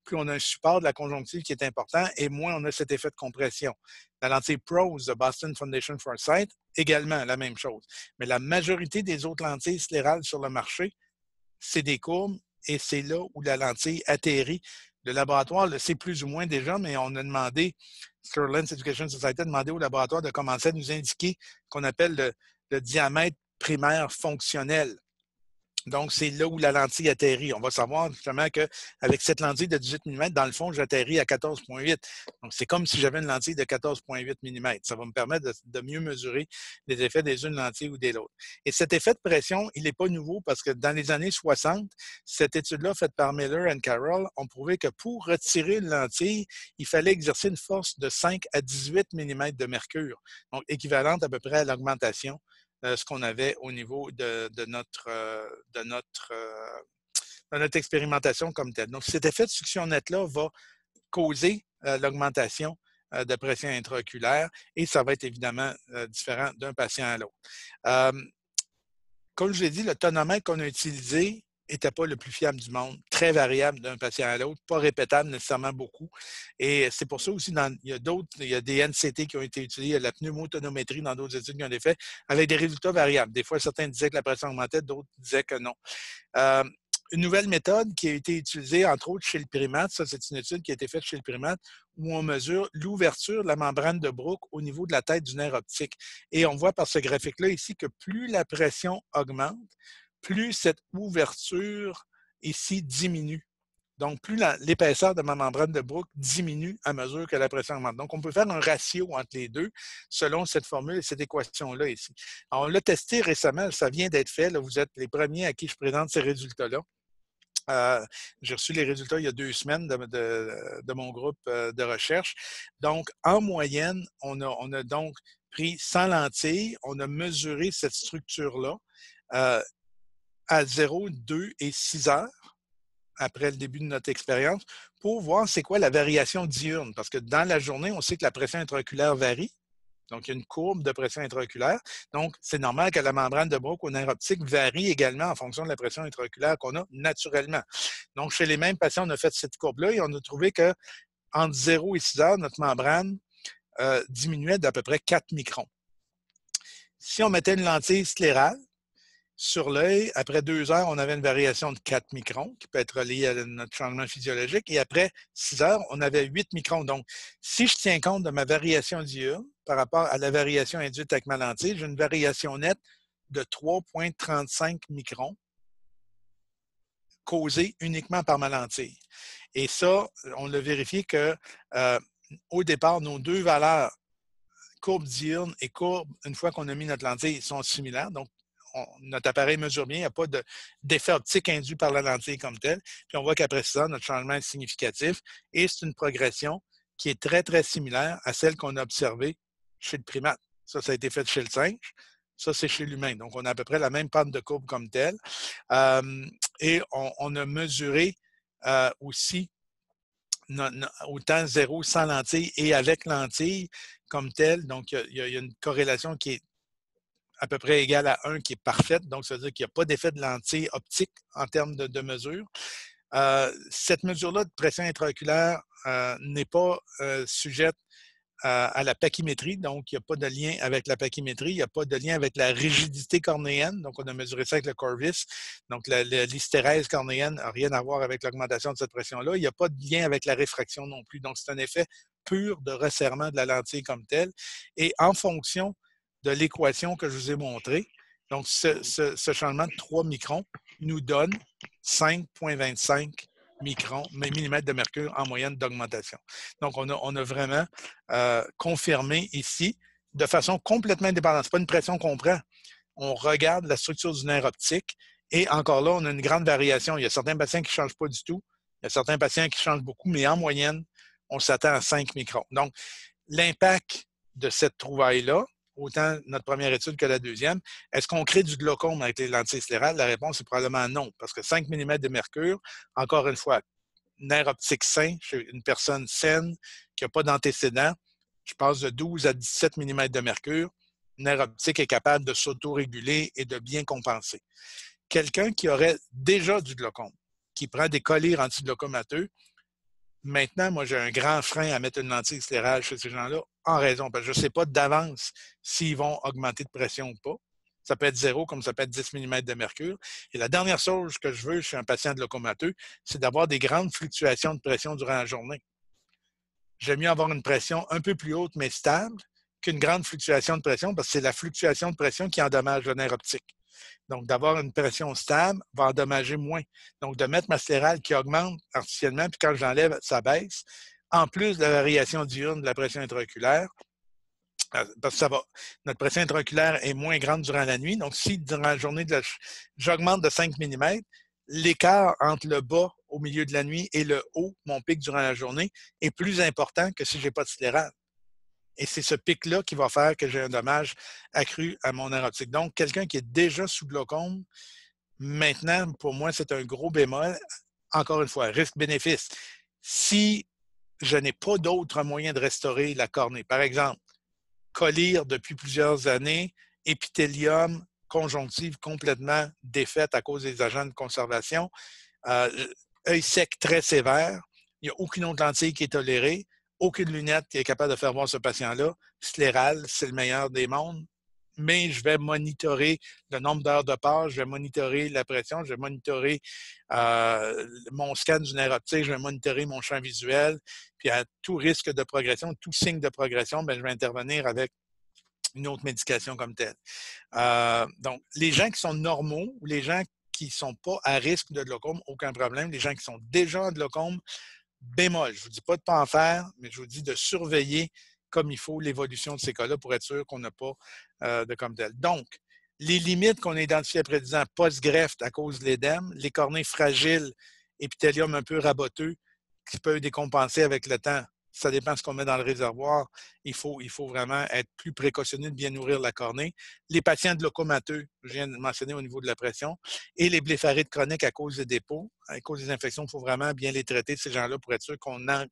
Speaker 1: plus on a un support de la conjonctive qui est important et moins on a cet effet de compression. La lentille Pros de Boston Foundation for Sight, également la même chose. Mais la majorité des autres lentilles sclérales sur le marché, c'est des courbes et c'est là où la lentille atterrit. Le laboratoire le sait plus ou moins déjà, mais on a demandé, Clear Lens Education Society a demandé au laboratoire de commencer à nous indiquer ce qu'on appelle le, le diamètre primaire fonctionnel. Donc, c'est là où la lentille atterrit. On va savoir justement qu'avec cette lentille de dix-huit millimètres, dans le fond, j'atterris à quatorze virgule huit. Donc, c'est comme si j'avais une lentille de quatorze virgule huit millimètres. Ça va me permettre de, de mieux mesurer les effets des unes lentilles ou des autres. Et cet effet de pression, il n'est pas nouveau parce que dans les années soixante, cette étude-là faite par Miller et Carroll ont prouvé que pour retirer une lentille, il fallait exercer une force de cinq à dix-huit millimètres de mercure, donc équivalente à peu près à l'augmentation Euh, ce qu'on avait au niveau de, de, notre, euh, de, notre, euh, de notre expérimentation comme telle. Donc, cet effet de succion nette-là va causer euh, l'augmentation euh, de pression intraoculaire et ça va être évidemment euh, différent d'un patient à l'autre. Euh, comme je l'ai dit, le tonomètre qu'on a utilisé n'était pas le plus fiable du monde, très variable d'un patient à l'autre, pas répétable nécessairement beaucoup. Et c'est pour ça aussi, dans, il y a d'autres, il y a des N C T qui ont été utilisés, il y a la pneumotonométrie dans d'autres études qui ont été faites, avec des résultats variables. Des fois, certains disaient que la pression augmentait, d'autres disaient que non. Euh, une nouvelle méthode qui a été utilisée, entre autres, chez le primate, ça, c'est une étude qui a été faite chez le primate, où on mesure l'ouverture de la membrane de Brooke au niveau de la tête du nerf optique. Et on voit par ce graphique-là ici que plus la pression augmente, plus cette ouverture ici diminue. Donc, plus l'épaisseur de ma membrane de Brooke diminue à mesure que la pression augmente. Donc, on peut faire un ratio entre les deux selon cette formule et cette équation-là ici. Alors, on l'a testé récemment, ça vient d'être fait. Là, vous êtes les premiers à qui je présente ces résultats-là. Euh, j'ai reçu les résultats il y a deux semaines de, de, de mon groupe de recherche. Donc, en moyenne, on a, on a donc pris cent lentilles, on a mesuré cette structure-là euh, à zéro, deux et six heures après le début de notre expérience pour voir c'est quoi la variation diurne. Parce que dans la journée, on sait que la pression intraoculaire varie. Donc, il y a une courbe de pression intraoculaire. Donc, c'est normal que la membrane de Brooke au nerf optique varie également en fonction de la pression intraoculaire qu'on a naturellement. Donc, chez les mêmes patients, on a fait cette courbe-là et on a trouvé qu'entre zéro et six heures, notre membrane euh, diminuait d'à peu près quatre microns. Si on mettait une lentille sclérale sur l'œil, après deux heures, on avait une variation de quatre microns qui peut être reliée à notre changement physiologique. Et après six heures, on avait huit microns. Donc, si je tiens compte de ma variation diurne par rapport à la variation induite avec ma lentille, j'ai une variation nette de trois virgule trente-cinq microns causée uniquement par ma lentille. Et ça, on l'a vérifié que euh, au départ, nos deux valeurs, courbe diurne et courbe, une fois qu'on a mis notre lentille, sont similaires. Donc, on, notre appareil mesure bien, il n'y a pas d'effet optique induit par la lentille comme telle. Puis on voit qu'après ça, notre changement est significatif et c'est une progression qui est très, très similaire à celle qu'on a observée chez le primate. Ça, ça a été fait chez le singe. Ça, c'est chez l'humain. Donc, on a à peu près la même pente de courbe comme telle. Euh, et on, on a mesuré euh, aussi non, non, autant zéro sans lentille et avec lentille comme telle. Donc, il y, y, a une corrélation qui est à peu près égale à un, qui est parfaite. Donc, ça veut dire qu'il n'y a pas d'effet de lentille optique en termes de, de mesure. Euh, cette mesure-là de pression intraoculaire euh, n'est pas euh, sujette à, à la pachymétrie. Donc, il n'y a pas de lien avec la pachymétrie. Il n'y a pas de lien avec la rigidité cornéenne. Donc, on a mesuré ça avec le Corvis. Donc, l'hystérèse cornéenne n'a rien à voir avec l'augmentation de cette pression-là. Il n'y a pas de lien avec la réfraction non plus. Donc, c'est un effet pur de resserrement de la lentille comme telle. Et en fonction de l'équation que je vous ai montrée, donc ce, ce, ce changement de trois microns nous donne cinq virgule vingt-cinq microns, millimètres de mercure en moyenne d'augmentation. Donc, on a, on a vraiment euh, confirmé ici de façon complètement indépendante. Ce n'est pas une pression qu'on prend. On regarde la structure du nerf optique et encore là, on a une grande variation. Il y a certains patients qui ne changent pas du tout. Il y a certains patients qui changent beaucoup, mais en moyenne, on s'attend à cinq microns. Donc, l'impact de cette trouvaille-là, autant notre première étude que la deuxième, est-ce qu'on crée du glaucome avec les lentilles sclérales? La réponse est probablement non, parce que cinq millimètres de mercure, encore une fois, nerf optique sain chez une personne saine qui n'a pas d'antécédent, je passe de douze à dix-sept millimètres de mercure, nerf optique est capable de s'autoréguler et de bien compenser. Quelqu'un qui aurait déjà du glaucome, qui prend des collyres antiglaucomateux, Maintenant, moi, j'ai un grand frein à mettre une lentille sclérale chez ces gens-là en raison, parce que je ne sais pas d'avance s'ils vont augmenter de pression ou pas. Ça peut être zéro comme ça peut être dix millimètres de mercure. Et la dernière chose que je veux chez un patient de locomateux, c'est d'avoir des grandes fluctuations de pression durant la journée. J'aime mieux avoir une pression un peu plus haute mais stable qu'une grande fluctuation de pression parce que c'est la fluctuation de pression qui endommage le nerf optique. Donc, d'avoir une pression stable va endommager moins. Donc, de mettre ma sclérale qui augmente artificiellement, puis quand je l'enlève, ça baisse. En plus de la variation diurne de la pression intraoculaire, parce que ça va, notre pression intraoculaire est moins grande durant la nuit. Donc, si durant la journée, de la, j'augmente de cinq millimètres, l'écart entre le bas au milieu de la nuit et le haut, mon pic durant la journée, est plus important que si je n'ai pas de sclérale. Et c'est ce pic-là qui va faire que j'ai un dommage accru à mon nerf optique. Donc, quelqu'un qui est déjà sous glaucome, maintenant, pour moi, c'est un gros bémol. Encore une fois, risque-bénéfice. Si je n'ai pas d'autre moyen de restaurer la cornée, par exemple, collyre depuis plusieurs années, épithélium, conjonctive complètement défaite à cause des agents de conservation, euh, œil sec très sévère, il n'y a aucune autre lentille qui est tolérée, aucune lunette qui est capable de faire voir ce patient-là. Scléral, c'est le meilleur des mondes, mais je vais monitorer le nombre d'heures de pause, je vais monitorer la pression, je vais monitorer euh, mon scan du nerf optique, je vais monitorer mon champ visuel, puis à tout risque de progression, tout signe de progression, bien, je vais intervenir avec une autre médication comme telle. Euh, donc, les gens qui sont normaux ou les gens qui ne sont pas à risque de glaucome, aucun problème. Les gens qui sont déjà en glaucome, bémol. Je ne vous dis pas de ne pas en faire, mais je vous dis de surveiller comme il faut l'évolution de ces cas-là pour être sûr qu'on n'a pas euh, de comme tel. Donc, les limites qu'on a identifiées après dix ans, post-greffe à cause de l'édème, les cornées fragiles, épithélium un peu raboteux, qui peut décompenser avec le temps. Ça dépend de ce qu'on met dans le réservoir. Il faut, il faut vraiment être plus précautionneux de bien nourrir la cornée. Les patients de locomateux, je viens de mentionner au niveau de la pression, et les blépharites chroniques à cause des dépôts, à cause des infections, il faut vraiment bien les traiter, ces gens-là, pour être sûr qu'on en...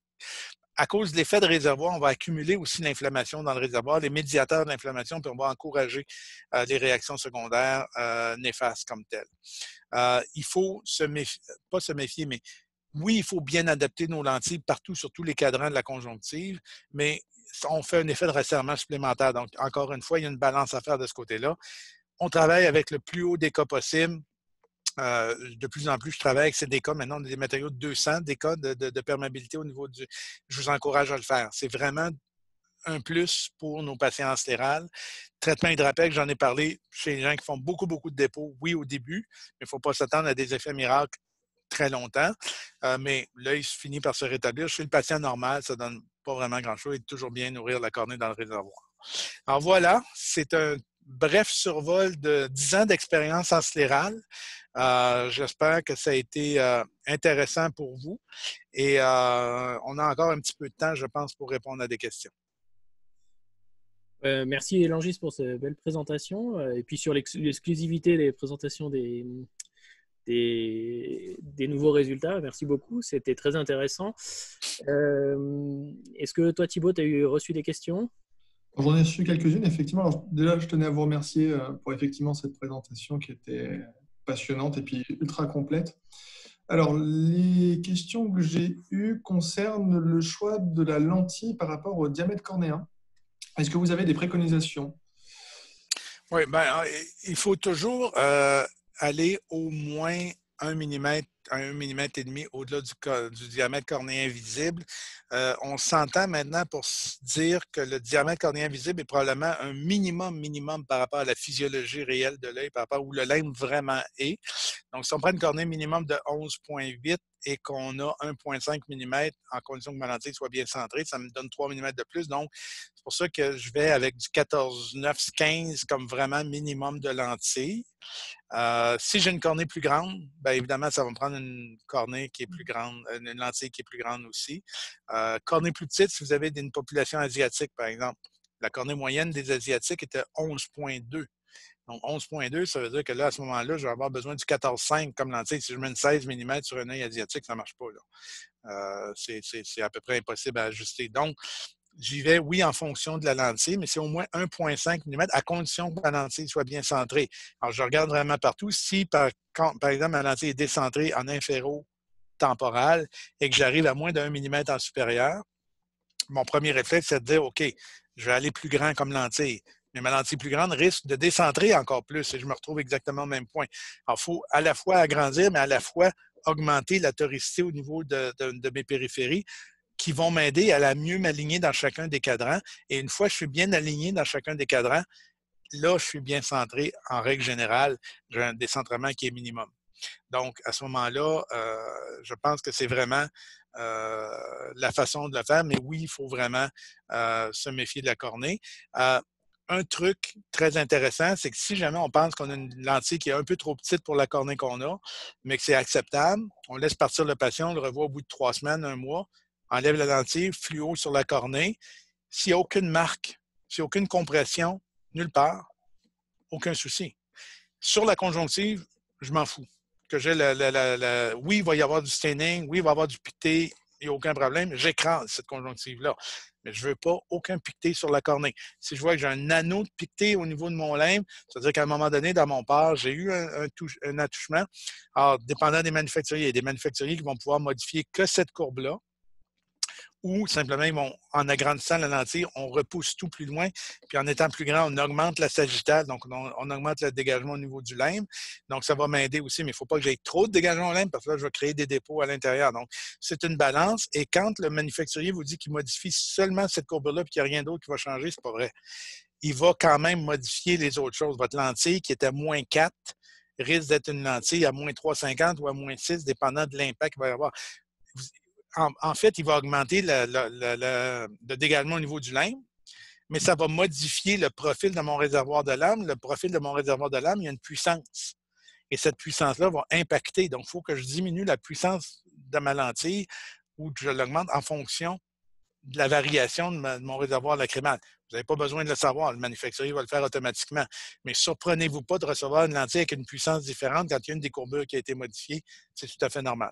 Speaker 1: À cause de l'effet de réservoir, on va accumuler aussi l'inflammation dans le réservoir, les médiateurs d'inflammation, puis on va encourager euh, les réactions secondaires euh, néfastes comme telles. Euh, il faut se méfier, pas se méfier, mais oui, il faut bien adapter nos lentilles partout, sur tous les cadrans de la conjonctive, mais on fait un effet de resserrement supplémentaire. Donc, encore une fois, il y a une balance à faire de ce côté-là. On travaille avec le plus haut des cas possible. Euh, de plus en plus, je travaille avec ces des cas. Maintenant, on a des matériaux de deux cents, des cas de, de, de perméabilité au niveau du... Je vous encourage à le faire. C'est vraiment un plus pour nos patients en sclérale. Traitement hydrapèque, j'en ai parlé chez les gens qui font beaucoup, beaucoup de dépôts, oui, au début, mais il ne faut pas s'attendre à des effets miracles très longtemps, euh, mais l'œil finit par se rétablir. Chez le patient normal, ça ne donne pas vraiment grand-chose. Il est toujours bien nourrir la cornée dans le réservoir. Alors voilà, c'est un bref survol de dix ans d'expérience en sclérale. Euh, j'espère que ça a été euh, intéressant pour vous et euh, on a encore un petit peu de temps, je pense, pour répondre à des questions.
Speaker 2: Euh, merci Élangis pour cette belle présentation euh, et puis sur l'exclusivité des présentations des, des, des nouveaux résultats. Merci beaucoup, c'était très intéressant. Euh, Est-ce que toi Thibaut, tu as eu reçu des questions?
Speaker 3: J'en ai reçu quelques-unes, effectivement. Alors, déjà, je tenais à vous remercier pour effectivement cette présentation qui était passionnante et puis ultra complète. Alors, les questions que j'ai eues concernent le choix de la lentille par rapport au diamètre cornéen. Est-ce que vous avez des préconisations?
Speaker 1: Oui, bien, il faut toujours euh, aller au moins un millimètre, un millimètre et demi au-delà du, du diamètre cornéen visible. Euh, on s'entend maintenant pour dire que le diamètre cornéen visible est probablement un minimum, minimum par rapport à la physiologie réelle de l'œil, par rapport à où le lemme vraiment est. Donc, si on prend une cornée minimum de onze virgule huit et qu'on a un virgule cinq millimètres en condition que ma lentille soit bien centrée, ça me donne trois millimètres de plus. Donc, c'est pour ça que je vais avec du quatorze, neuf, quinze comme vraiment minimum de lentille. Euh, si j'ai une cornée plus grande, bien évidemment, ça va me prendre une cornée qui est plus grande, une lentille qui est plus grande aussi. Euh, cornée plus petite, si vous avez une population asiatique, par exemple, la cornée moyenne des Asiatiques était onze virgule deux. Donc, onze virgule deux, ça veut dire que là, à ce moment-là, je vais avoir besoin du quatorze virgule cinq comme lentille. Si je mets une seize millimètres sur un œil asiatique, ça ne marche pas. Euh, c'est à peu près impossible à ajuster. Donc, j'y vais, oui, en fonction de la lentille, mais c'est au moins un virgule cinq millimètres à condition que la lentille soit bien centrée. Alors, je regarde vraiment partout. Si, par, par exemple, ma lentille est décentrée en inféro temporale et que j'arrive à moins d'un millimètre en supérieur, mon premier réflexe, c'est de dire, OK, je vais aller plus grand comme lentille. Mais ma lentille plus grande risque de décentrer encore plus et je me retrouve exactement au même point. Alors, il faut à la fois agrandir, mais à la fois augmenter la toricité au niveau de, de, de mes périphéries qui vont m'aider à la mieux m'aligner dans chacun des cadrans. Et une fois que je suis bien aligné dans chacun des cadrans, là, je suis bien centré. En règle générale, j'ai un décentrement qui est minimum. Donc, à ce moment-là, euh, je pense que c'est vraiment euh, la façon de le faire. Mais oui, il faut vraiment euh, se méfier de la cornée. Euh, un truc très intéressant, c'est que si jamais on pense qu'on a une lentille qui est un peu trop petite pour la cornée qu'on a, mais que c'est acceptable, on laisse partir le patient, on le revoit au bout de trois semaines, un mois, enlève la lentille, fluo sur la cornée. S'il n'y a aucune marque, s'il n'y a aucune compression, nulle part, aucun souci. Sur la conjonctive, je m'en fous. Que j'ai la, la, la, la... Oui, il va y avoir du staining, oui, il va y avoir du piqueté, il n'y a aucun problème. J'écrase cette conjonctive-là. Mais je ne veux pas aucun piqueté sur la cornée. Si je vois que j'ai un anneau de piqueté au niveau de mon lemme, c'est-à-dire qu'à un moment donné, dans mon port, j'ai eu un, un, touche, un attouchement. Alors, dépendant des manufacturiers, il y a des manufacturiers qui vont pouvoir modifier que cette courbe-là. Ou simplement, ils vont, en agrandissant la lentille, on repousse tout plus loin. Puis en étant plus grand, on augmente la sagittale, donc on, on augmente le dégagement au niveau du lemme. Donc, ça va m'aider aussi, mais il ne faut pas que j'aie trop de dégagement au lemme parce que là, je vais créer des dépôts à l'intérieur. Donc, c'est une balance. Et quand le manufacturier vous dit qu'il modifie seulement cette courbe-là et qu'il n'y a rien d'autre qui va changer, c'est pas vrai. Il va quand même modifier les autres choses. Votre lentille, qui est à moins quatre, risque d'être une lentille à moins trois virgule cinquante ou à moins six, dépendant de l'impact qu'il va y avoir. En, en fait, il va augmenter le, le, le, le dégagement au niveau du lemme, mais ça va modifier le profil de mon réservoir de lame. Le profil de mon réservoir de lame, il y a une puissance. Et cette puissance-là va impacter. Donc, il faut que je diminue la puissance de ma lentille ou que je l'augmente en fonction de la variation de, ma, de mon réservoir lacrymal. Vous n'avez pas besoin de le savoir. Le manufacturier va le faire automatiquement. Mais surprenez-vous pas de recevoir une lentille avec une puissance différente quand il y a une des courbures qui a été modifiée. C'est tout à fait normal.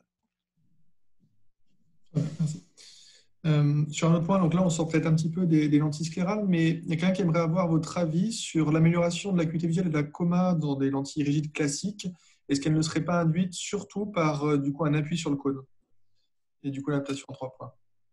Speaker 3: Merci. Euh, sur un autre point, donc là, on sort peut-être un petit peu des, des lentilles sclérales, mais il y a quelqu'un qui aimerait avoir votre avis sur l'amélioration de l'acuité visuelle et de la coma dans des lentilles rigides classiques. Est-ce qu'elle ne serait pas induite surtout par euh, du coup, un appui sur le cône et du coup l'adaptation en trois points?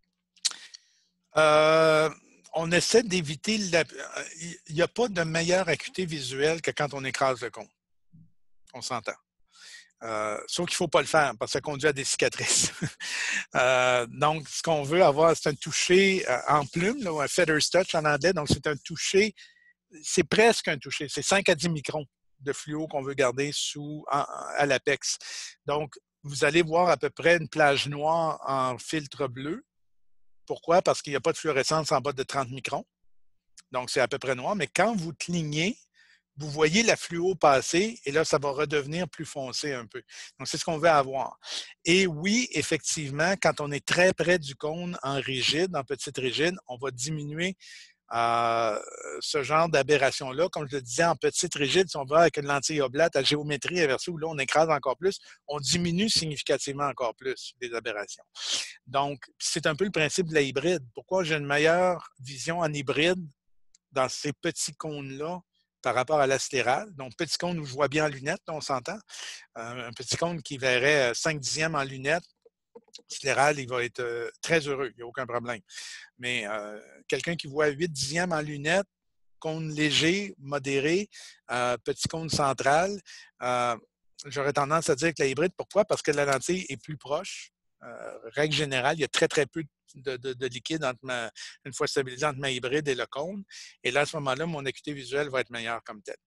Speaker 1: Euh, on essaie d'éviter... La... Il n'y a pas de meilleure acuité visuelle que quand on écrase le cône. On s'entend. Euh, sauf qu'il ne faut pas le faire parce que ça conduit à des cicatrices. euh, donc, ce qu'on veut avoir, c'est un toucher euh, en plume, là, ou un feather's touch en anglais. Donc, c'est un toucher, c'est presque un toucher. C'est cinq à dix microns de fluo qu'on veut garder sous, en, à l'apex. Donc, vous allez voir à peu près une plage noire en filtre bleu. Pourquoi? Parce qu'il n'y a pas de fluorescence en bas de trente microns. Donc, c'est à peu près noir. Mais quand vous clignez, vous voyez la fluo passer et là, ça va redevenir plus foncé un peu. Donc, c'est ce qu'on veut avoir. Et oui, effectivement, quand on est très près du cône en rigide, en petite rigide, on va diminuer euh, ce genre d'aberration-là. Comme je le disais, en petite rigide, si on va avec une lentille oblate à géométrie inversée où là, on écrase encore plus, on diminue significativement encore plus les aberrations. Donc, c'est un peu le principe de la hybride. Pourquoi j'ai une meilleure vision en hybride dans ces petits cônes-là par rapport à la sclérale. Donc, petit cône où je vois bien en lunettes, on s'entend. Euh, un petit cône qui verrait cinq dixièmes en lunettes, scléral, il va être euh, très heureux, il n'y a aucun problème. Mais euh, quelqu'un qui voit huit dixièmes en lunettes, cône léger, modéré, euh, petit cône central, euh, j'aurais tendance à dire que la hybride, pourquoi? Parce que la lentille est plus proche. Euh, règle générale, il y a très, très peu de, de, de liquide entre ma, une fois stabilisé entre ma hybride et le cône. Et là, à ce moment-là, mon acuité visuelle va être meilleure comme telle.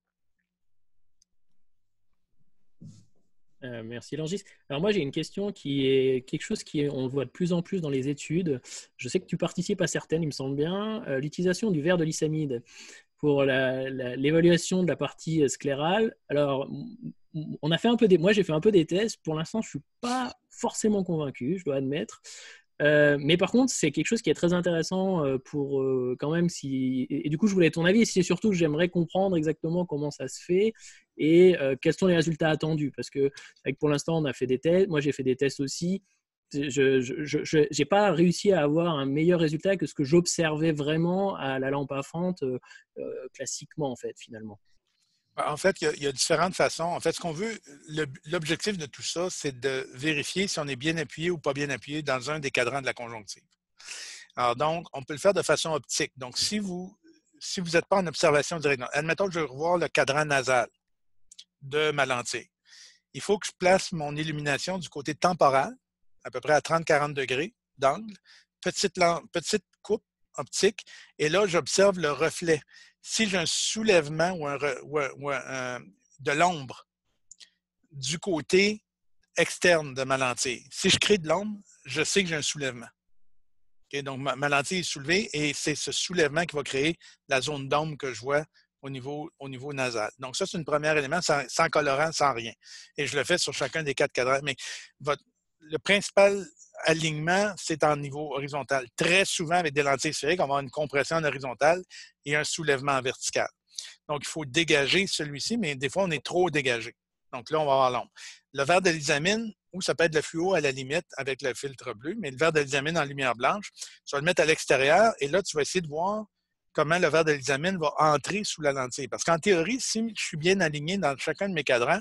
Speaker 2: Euh, merci Langis. Alors moi j'ai une question qui est quelque chose qui est, on voit de plus en plus dans les études. Je sais que tu participes à certaines, il me semble bien, euh, l'utilisation du verre de lysamide pour la, la, l'évaluation de la partie sclérale. Alors on a fait un peu des, moi j'ai fait un peu des tests. Pour l'instant je suis pas forcément convaincu, je dois admettre. Euh, mais par contre, c'est quelque chose qui est très intéressant euh, pour euh, quand même si... Et, et du coup, je voulais ton avis. C'est surtout que j'aimerais comprendre exactement comment ça se fait et euh, quels sont les résultats attendus. Parce que avec, pour l'instant, on a fait des tests. Moi, j'ai fait des tests aussi. Je n'ai pas réussi à avoir un meilleur résultat que ce que j'observais vraiment à la lampe à fente euh, euh, classiquement, en fait, finalement.
Speaker 1: En fait, il y a, il y a différentes façons. En fait, ce qu'on veut, le- l'objectif de tout ça, c'est de vérifier si on est bien appuyé ou pas bien appuyé dans un des cadrans de la conjonctive. Alors donc, on peut le faire de façon optique. Donc, si vous si vous n'êtes pas en observation directe, admettons que je veux revoir le cadran nasal de ma lentille. Il faut que je place mon illumination du côté temporal, à peu près à trente à quarante degrés d'angle, petite, petite coupe optique, et là, j'observe le reflet. Si j'ai un soulèvement ou, un, ou, un, ou un, de l'ombre du côté externe de ma lentille, si je crée de l'ombre, je sais que j'ai un soulèvement. Okay? Donc, ma, ma lentille est soulevée et c'est ce soulèvement qui va créer la zone d'ombre que je vois au niveau, au niveau nasal. Donc, ça, c'est un premier élément sans, sans colorant, sans rien. Et je le fais sur chacun des quatre cadrans. Mais votre, le principal alignement, c'est en niveau horizontal. Très souvent, avec des lentilles sphériques, on va avoir une compression en horizontale et un soulèvement en vertical. Donc, il faut dégager celui-ci, mais des fois, on est trop dégagé. Donc là, on va avoir l'ombre. Le verre de lysamine, ou ça peut être le fluo à la limite avec le filtre bleu, mais le verre de lysamine en lumière blanche, tu vas le mettre à l'extérieur et là, tu vas essayer de voir comment le verre de lysamine va entrer sous la lentille. Parce qu'en théorie, si je suis bien aligné dans chacun de mes cadrans,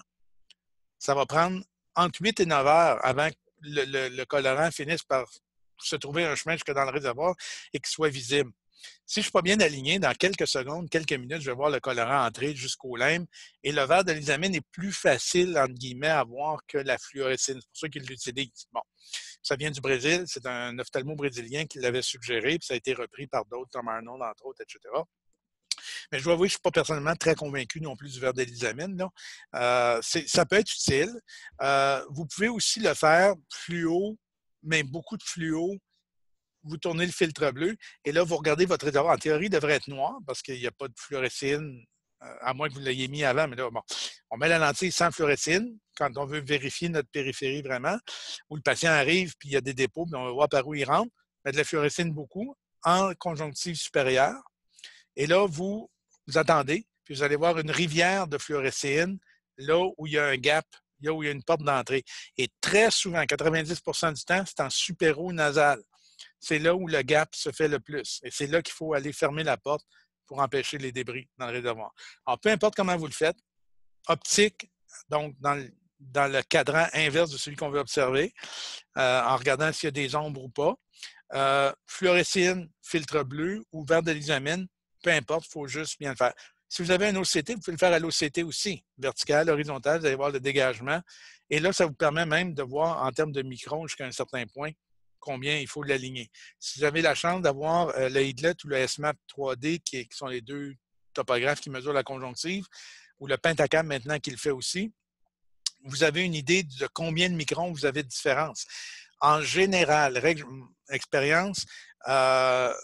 Speaker 1: ça va prendre entre huit et neuf heures avant que le, le, le colorant finisse par se trouver un chemin jusque dans le réservoir et qu'il soit visible. Si je ne suis pas bien aligné, dans quelques secondes, quelques minutes, je vais voir le colorant entrer jusqu'au lime. Et le verre de lysamine est plus facile, entre guillemets, à voir que la fluorescine. C'est pour ça qu'ils l'utilisent. Bon, ça vient du Brésil. C'est un ophtalmo brésilien qui l'avait suggéré, puis ça a été repris par d'autres, Tom Arnold, entre autres, et cetera. Mais je dois avouer que je ne suis pas personnellement très convaincu non plus du verre de lysamine. Là. Euh, ça peut être utile. Euh, vous pouvez aussi le faire fluo, mais beaucoup de fluo. Vous tournez le filtre bleu et là, vous regardez votre réservoir. En théorie, il devrait être noir parce qu'il n'y a pas de fluorescine, euh, à moins que vous l'ayez mis avant. Mais là, bon, on met la lentille sans fluorescine quand on veut vérifier notre périphérie vraiment, où le patient arrive puis il y a des dépôts, puis on va voir par où il rentre. Mettre de la fluorescine beaucoup en conjonctive supérieure. Et là, vous, vous attendez, puis vous allez voir une rivière de fluorescine là où il y a un gap, là où il y a une porte d'entrée. Et très souvent, quatre-vingt-dix pour cent du temps, c'est en supéro-nasal. C'est là où le gap se fait le plus. Et c'est là qu'il faut aller fermer la porte pour empêcher les débris dans le réservoir. Alors, peu importe comment vous le faites, optique, donc dans le, dans le cadran inverse de celui qu'on veut observer, euh, en regardant s'il y a des ombres ou pas, euh, fluorescine, filtre bleu ou verre de lysamine, peu importe, il faut juste bien le faire. Si vous avez un O C T, vous pouvez le faire à l'O C T aussi, vertical, horizontal, vous allez voir le dégagement. Et là, ça vous permet même de voir en termes de microns jusqu'à un certain point combien il faut l'aligner. Si vous avez la chance d'avoir euh, le Hidlet ou le S M A P trois D, qui, qui sont les deux topographes qui mesurent la conjonctive, ou le Pentacam maintenant qui le fait aussi, vous avez une idée de combien de microns vous avez de différence. En général, règle, expérience, euh,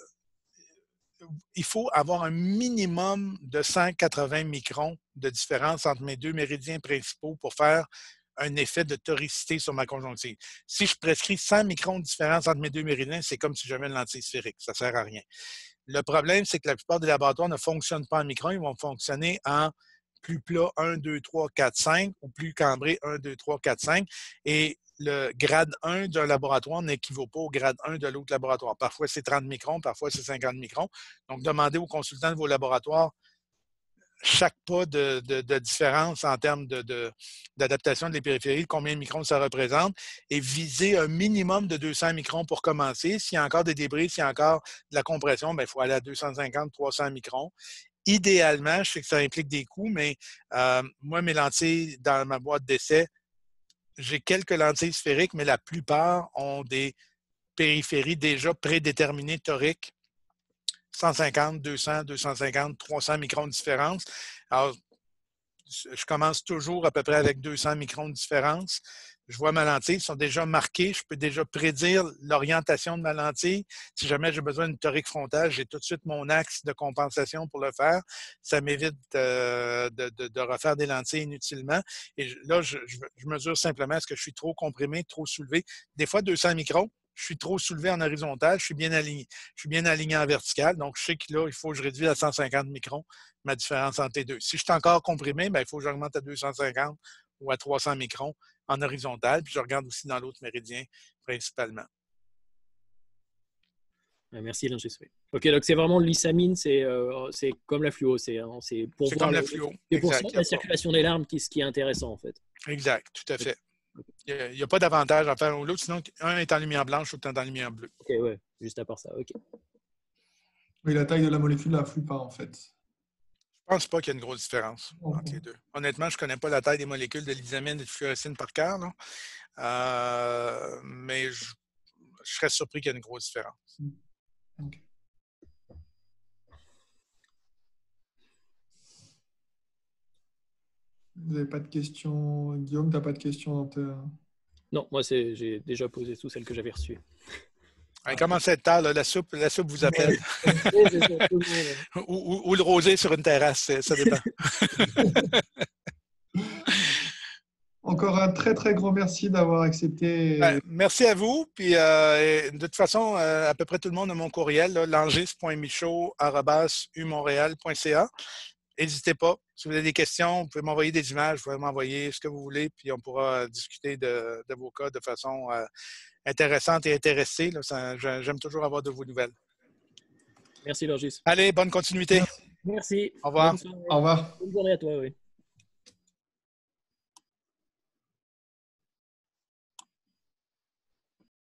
Speaker 1: il faut avoir un minimum de cent quatre-vingts microns de différence entre mes deux méridiens principaux pour faire un effet de toricité sur ma conjonctive. Si je prescris cent microns de différence entre mes deux méridiens, c'est comme si j'avais une lentille sphérique. Ça ne sert à rien. Le problème, c'est que la plupart des laboratoires ne fonctionnent pas en microns. Ils vont fonctionner en plus plat un, deux, trois, quatre, cinq ou plus cambré un, deux, trois, quatre, cinq. Et le grade un d'un laboratoire n'équivaut pas au grade un de l'autre laboratoire. Parfois, c'est trente microns, parfois, c'est cinquante microns. Donc, demandez aux consultants de vos laboratoires chaque pas de, de, de différence en termes de, de, d'adaptation des périphéries, combien de microns ça représente, et viser un minimum de deux cents microns pour commencer. S'il y a encore des débris, s'il y a encore de la compression, bien, il faut aller à deux cent cinquante, trois cents microns. Idéalement, je sais que ça implique des coûts, mais euh, moi, mes lentilles dans ma boîte d'essai, j'ai quelques lentilles sphériques, mais la plupart ont des périphéries déjà prédéterminées toriques. cent cinquante, deux cents, deux cent cinquante, trois cents microns de différence. Alors, je commence toujours à peu près avec deux cents microns de différence. Je vois ma lentille, ils sont déjà marqués. Je peux déjà prédire l'orientation de ma lentille. Si jamais j'ai besoin d'une torique frontale, j'ai tout de suite mon axe de compensation pour le faire. Ça m'évite euh, de, de, de refaire des lentilles inutilement. Et là, je, je, je mesure simplement est-ce que je suis trop comprimé, trop soulevé. Des fois, deux cents microns. Je suis trop soulevé en horizontal, je suis bien aligné. Je suis bien aligné en vertical. Donc, je sais que là, il faut que je réduise à cent cinquante microns ma différence entre les deux. Si je suis encore comprimé, bien, il faut que j'augmente à deux cent cinquante ou à trois cents microns en horizontal. Puis je regarde aussi dans l'autre méridien principalement.
Speaker 2: Merci, Langis. Ok, donc c'est vraiment l'issamine, c'est euh, c'est comme la fluo, c'est hein, c'est pour
Speaker 1: C'est
Speaker 2: voir
Speaker 1: comme la
Speaker 2: le-
Speaker 1: fluo.
Speaker 2: c'est pour
Speaker 1: Exact.
Speaker 2: suivre
Speaker 1: Il y a
Speaker 2: la
Speaker 1: pas-
Speaker 2: circulation des larmes, qui, ce qui est intéressant en fait.
Speaker 1: Exact, tout à fait. Il n'y a, a pas d'avantage à faire ou l'autre, sinon un est en lumière blanche, l'autre est en lumière bleue.
Speaker 2: Ok, ouais, juste à part ça, ok.
Speaker 3: Oui, la taille de la molécule n'influe pas, en fait.
Speaker 1: Je pense pas qu'il y ait une grosse différence
Speaker 3: Ok.
Speaker 1: entre les deux. Honnêtement, je ne connais pas la taille des molécules de l'isamine et de fluorescine par cœur, là. Euh, mais je, je serais surpris qu'il y ait une grosse différence.
Speaker 3: Ok. Vous n'avez pas de questions? Guillaume, tu n'as pas de questions dans tes...
Speaker 2: Non, moi c'est j'ai déjà posé toutes celles que j'avais reçues.
Speaker 1: Il commence à être tard, là, la soupe, la soupe vous appelle.
Speaker 2: Oui, c'est ça, tout le monde.
Speaker 1: ou, ou- ou le rosé sur une terrasse, ça dépend.
Speaker 3: Encore un très, très grand merci d'avoir accepté.
Speaker 1: Ben, merci à vous. Puis, euh, de toute façon, euh, à peu près tout le monde a mon courriel, langis point michaud arobase u montréal point c a. N'hésitez pas. Si vous avez des questions, vous pouvez m'envoyer des images, vous pouvez m'envoyer ce que vous voulez, puis on pourra discuter de, de vos cas de façon euh, intéressante et intéressée. Là. Ça, j'aime toujours avoir de vos nouvelles.
Speaker 2: Merci, Lorgis.
Speaker 1: Allez, bonne continuité.
Speaker 3: Merci.
Speaker 2: Merci.
Speaker 1: Au revoir.
Speaker 2: Bonne soirée.
Speaker 3: Au revoir.
Speaker 2: Bonne journée à toi, oui.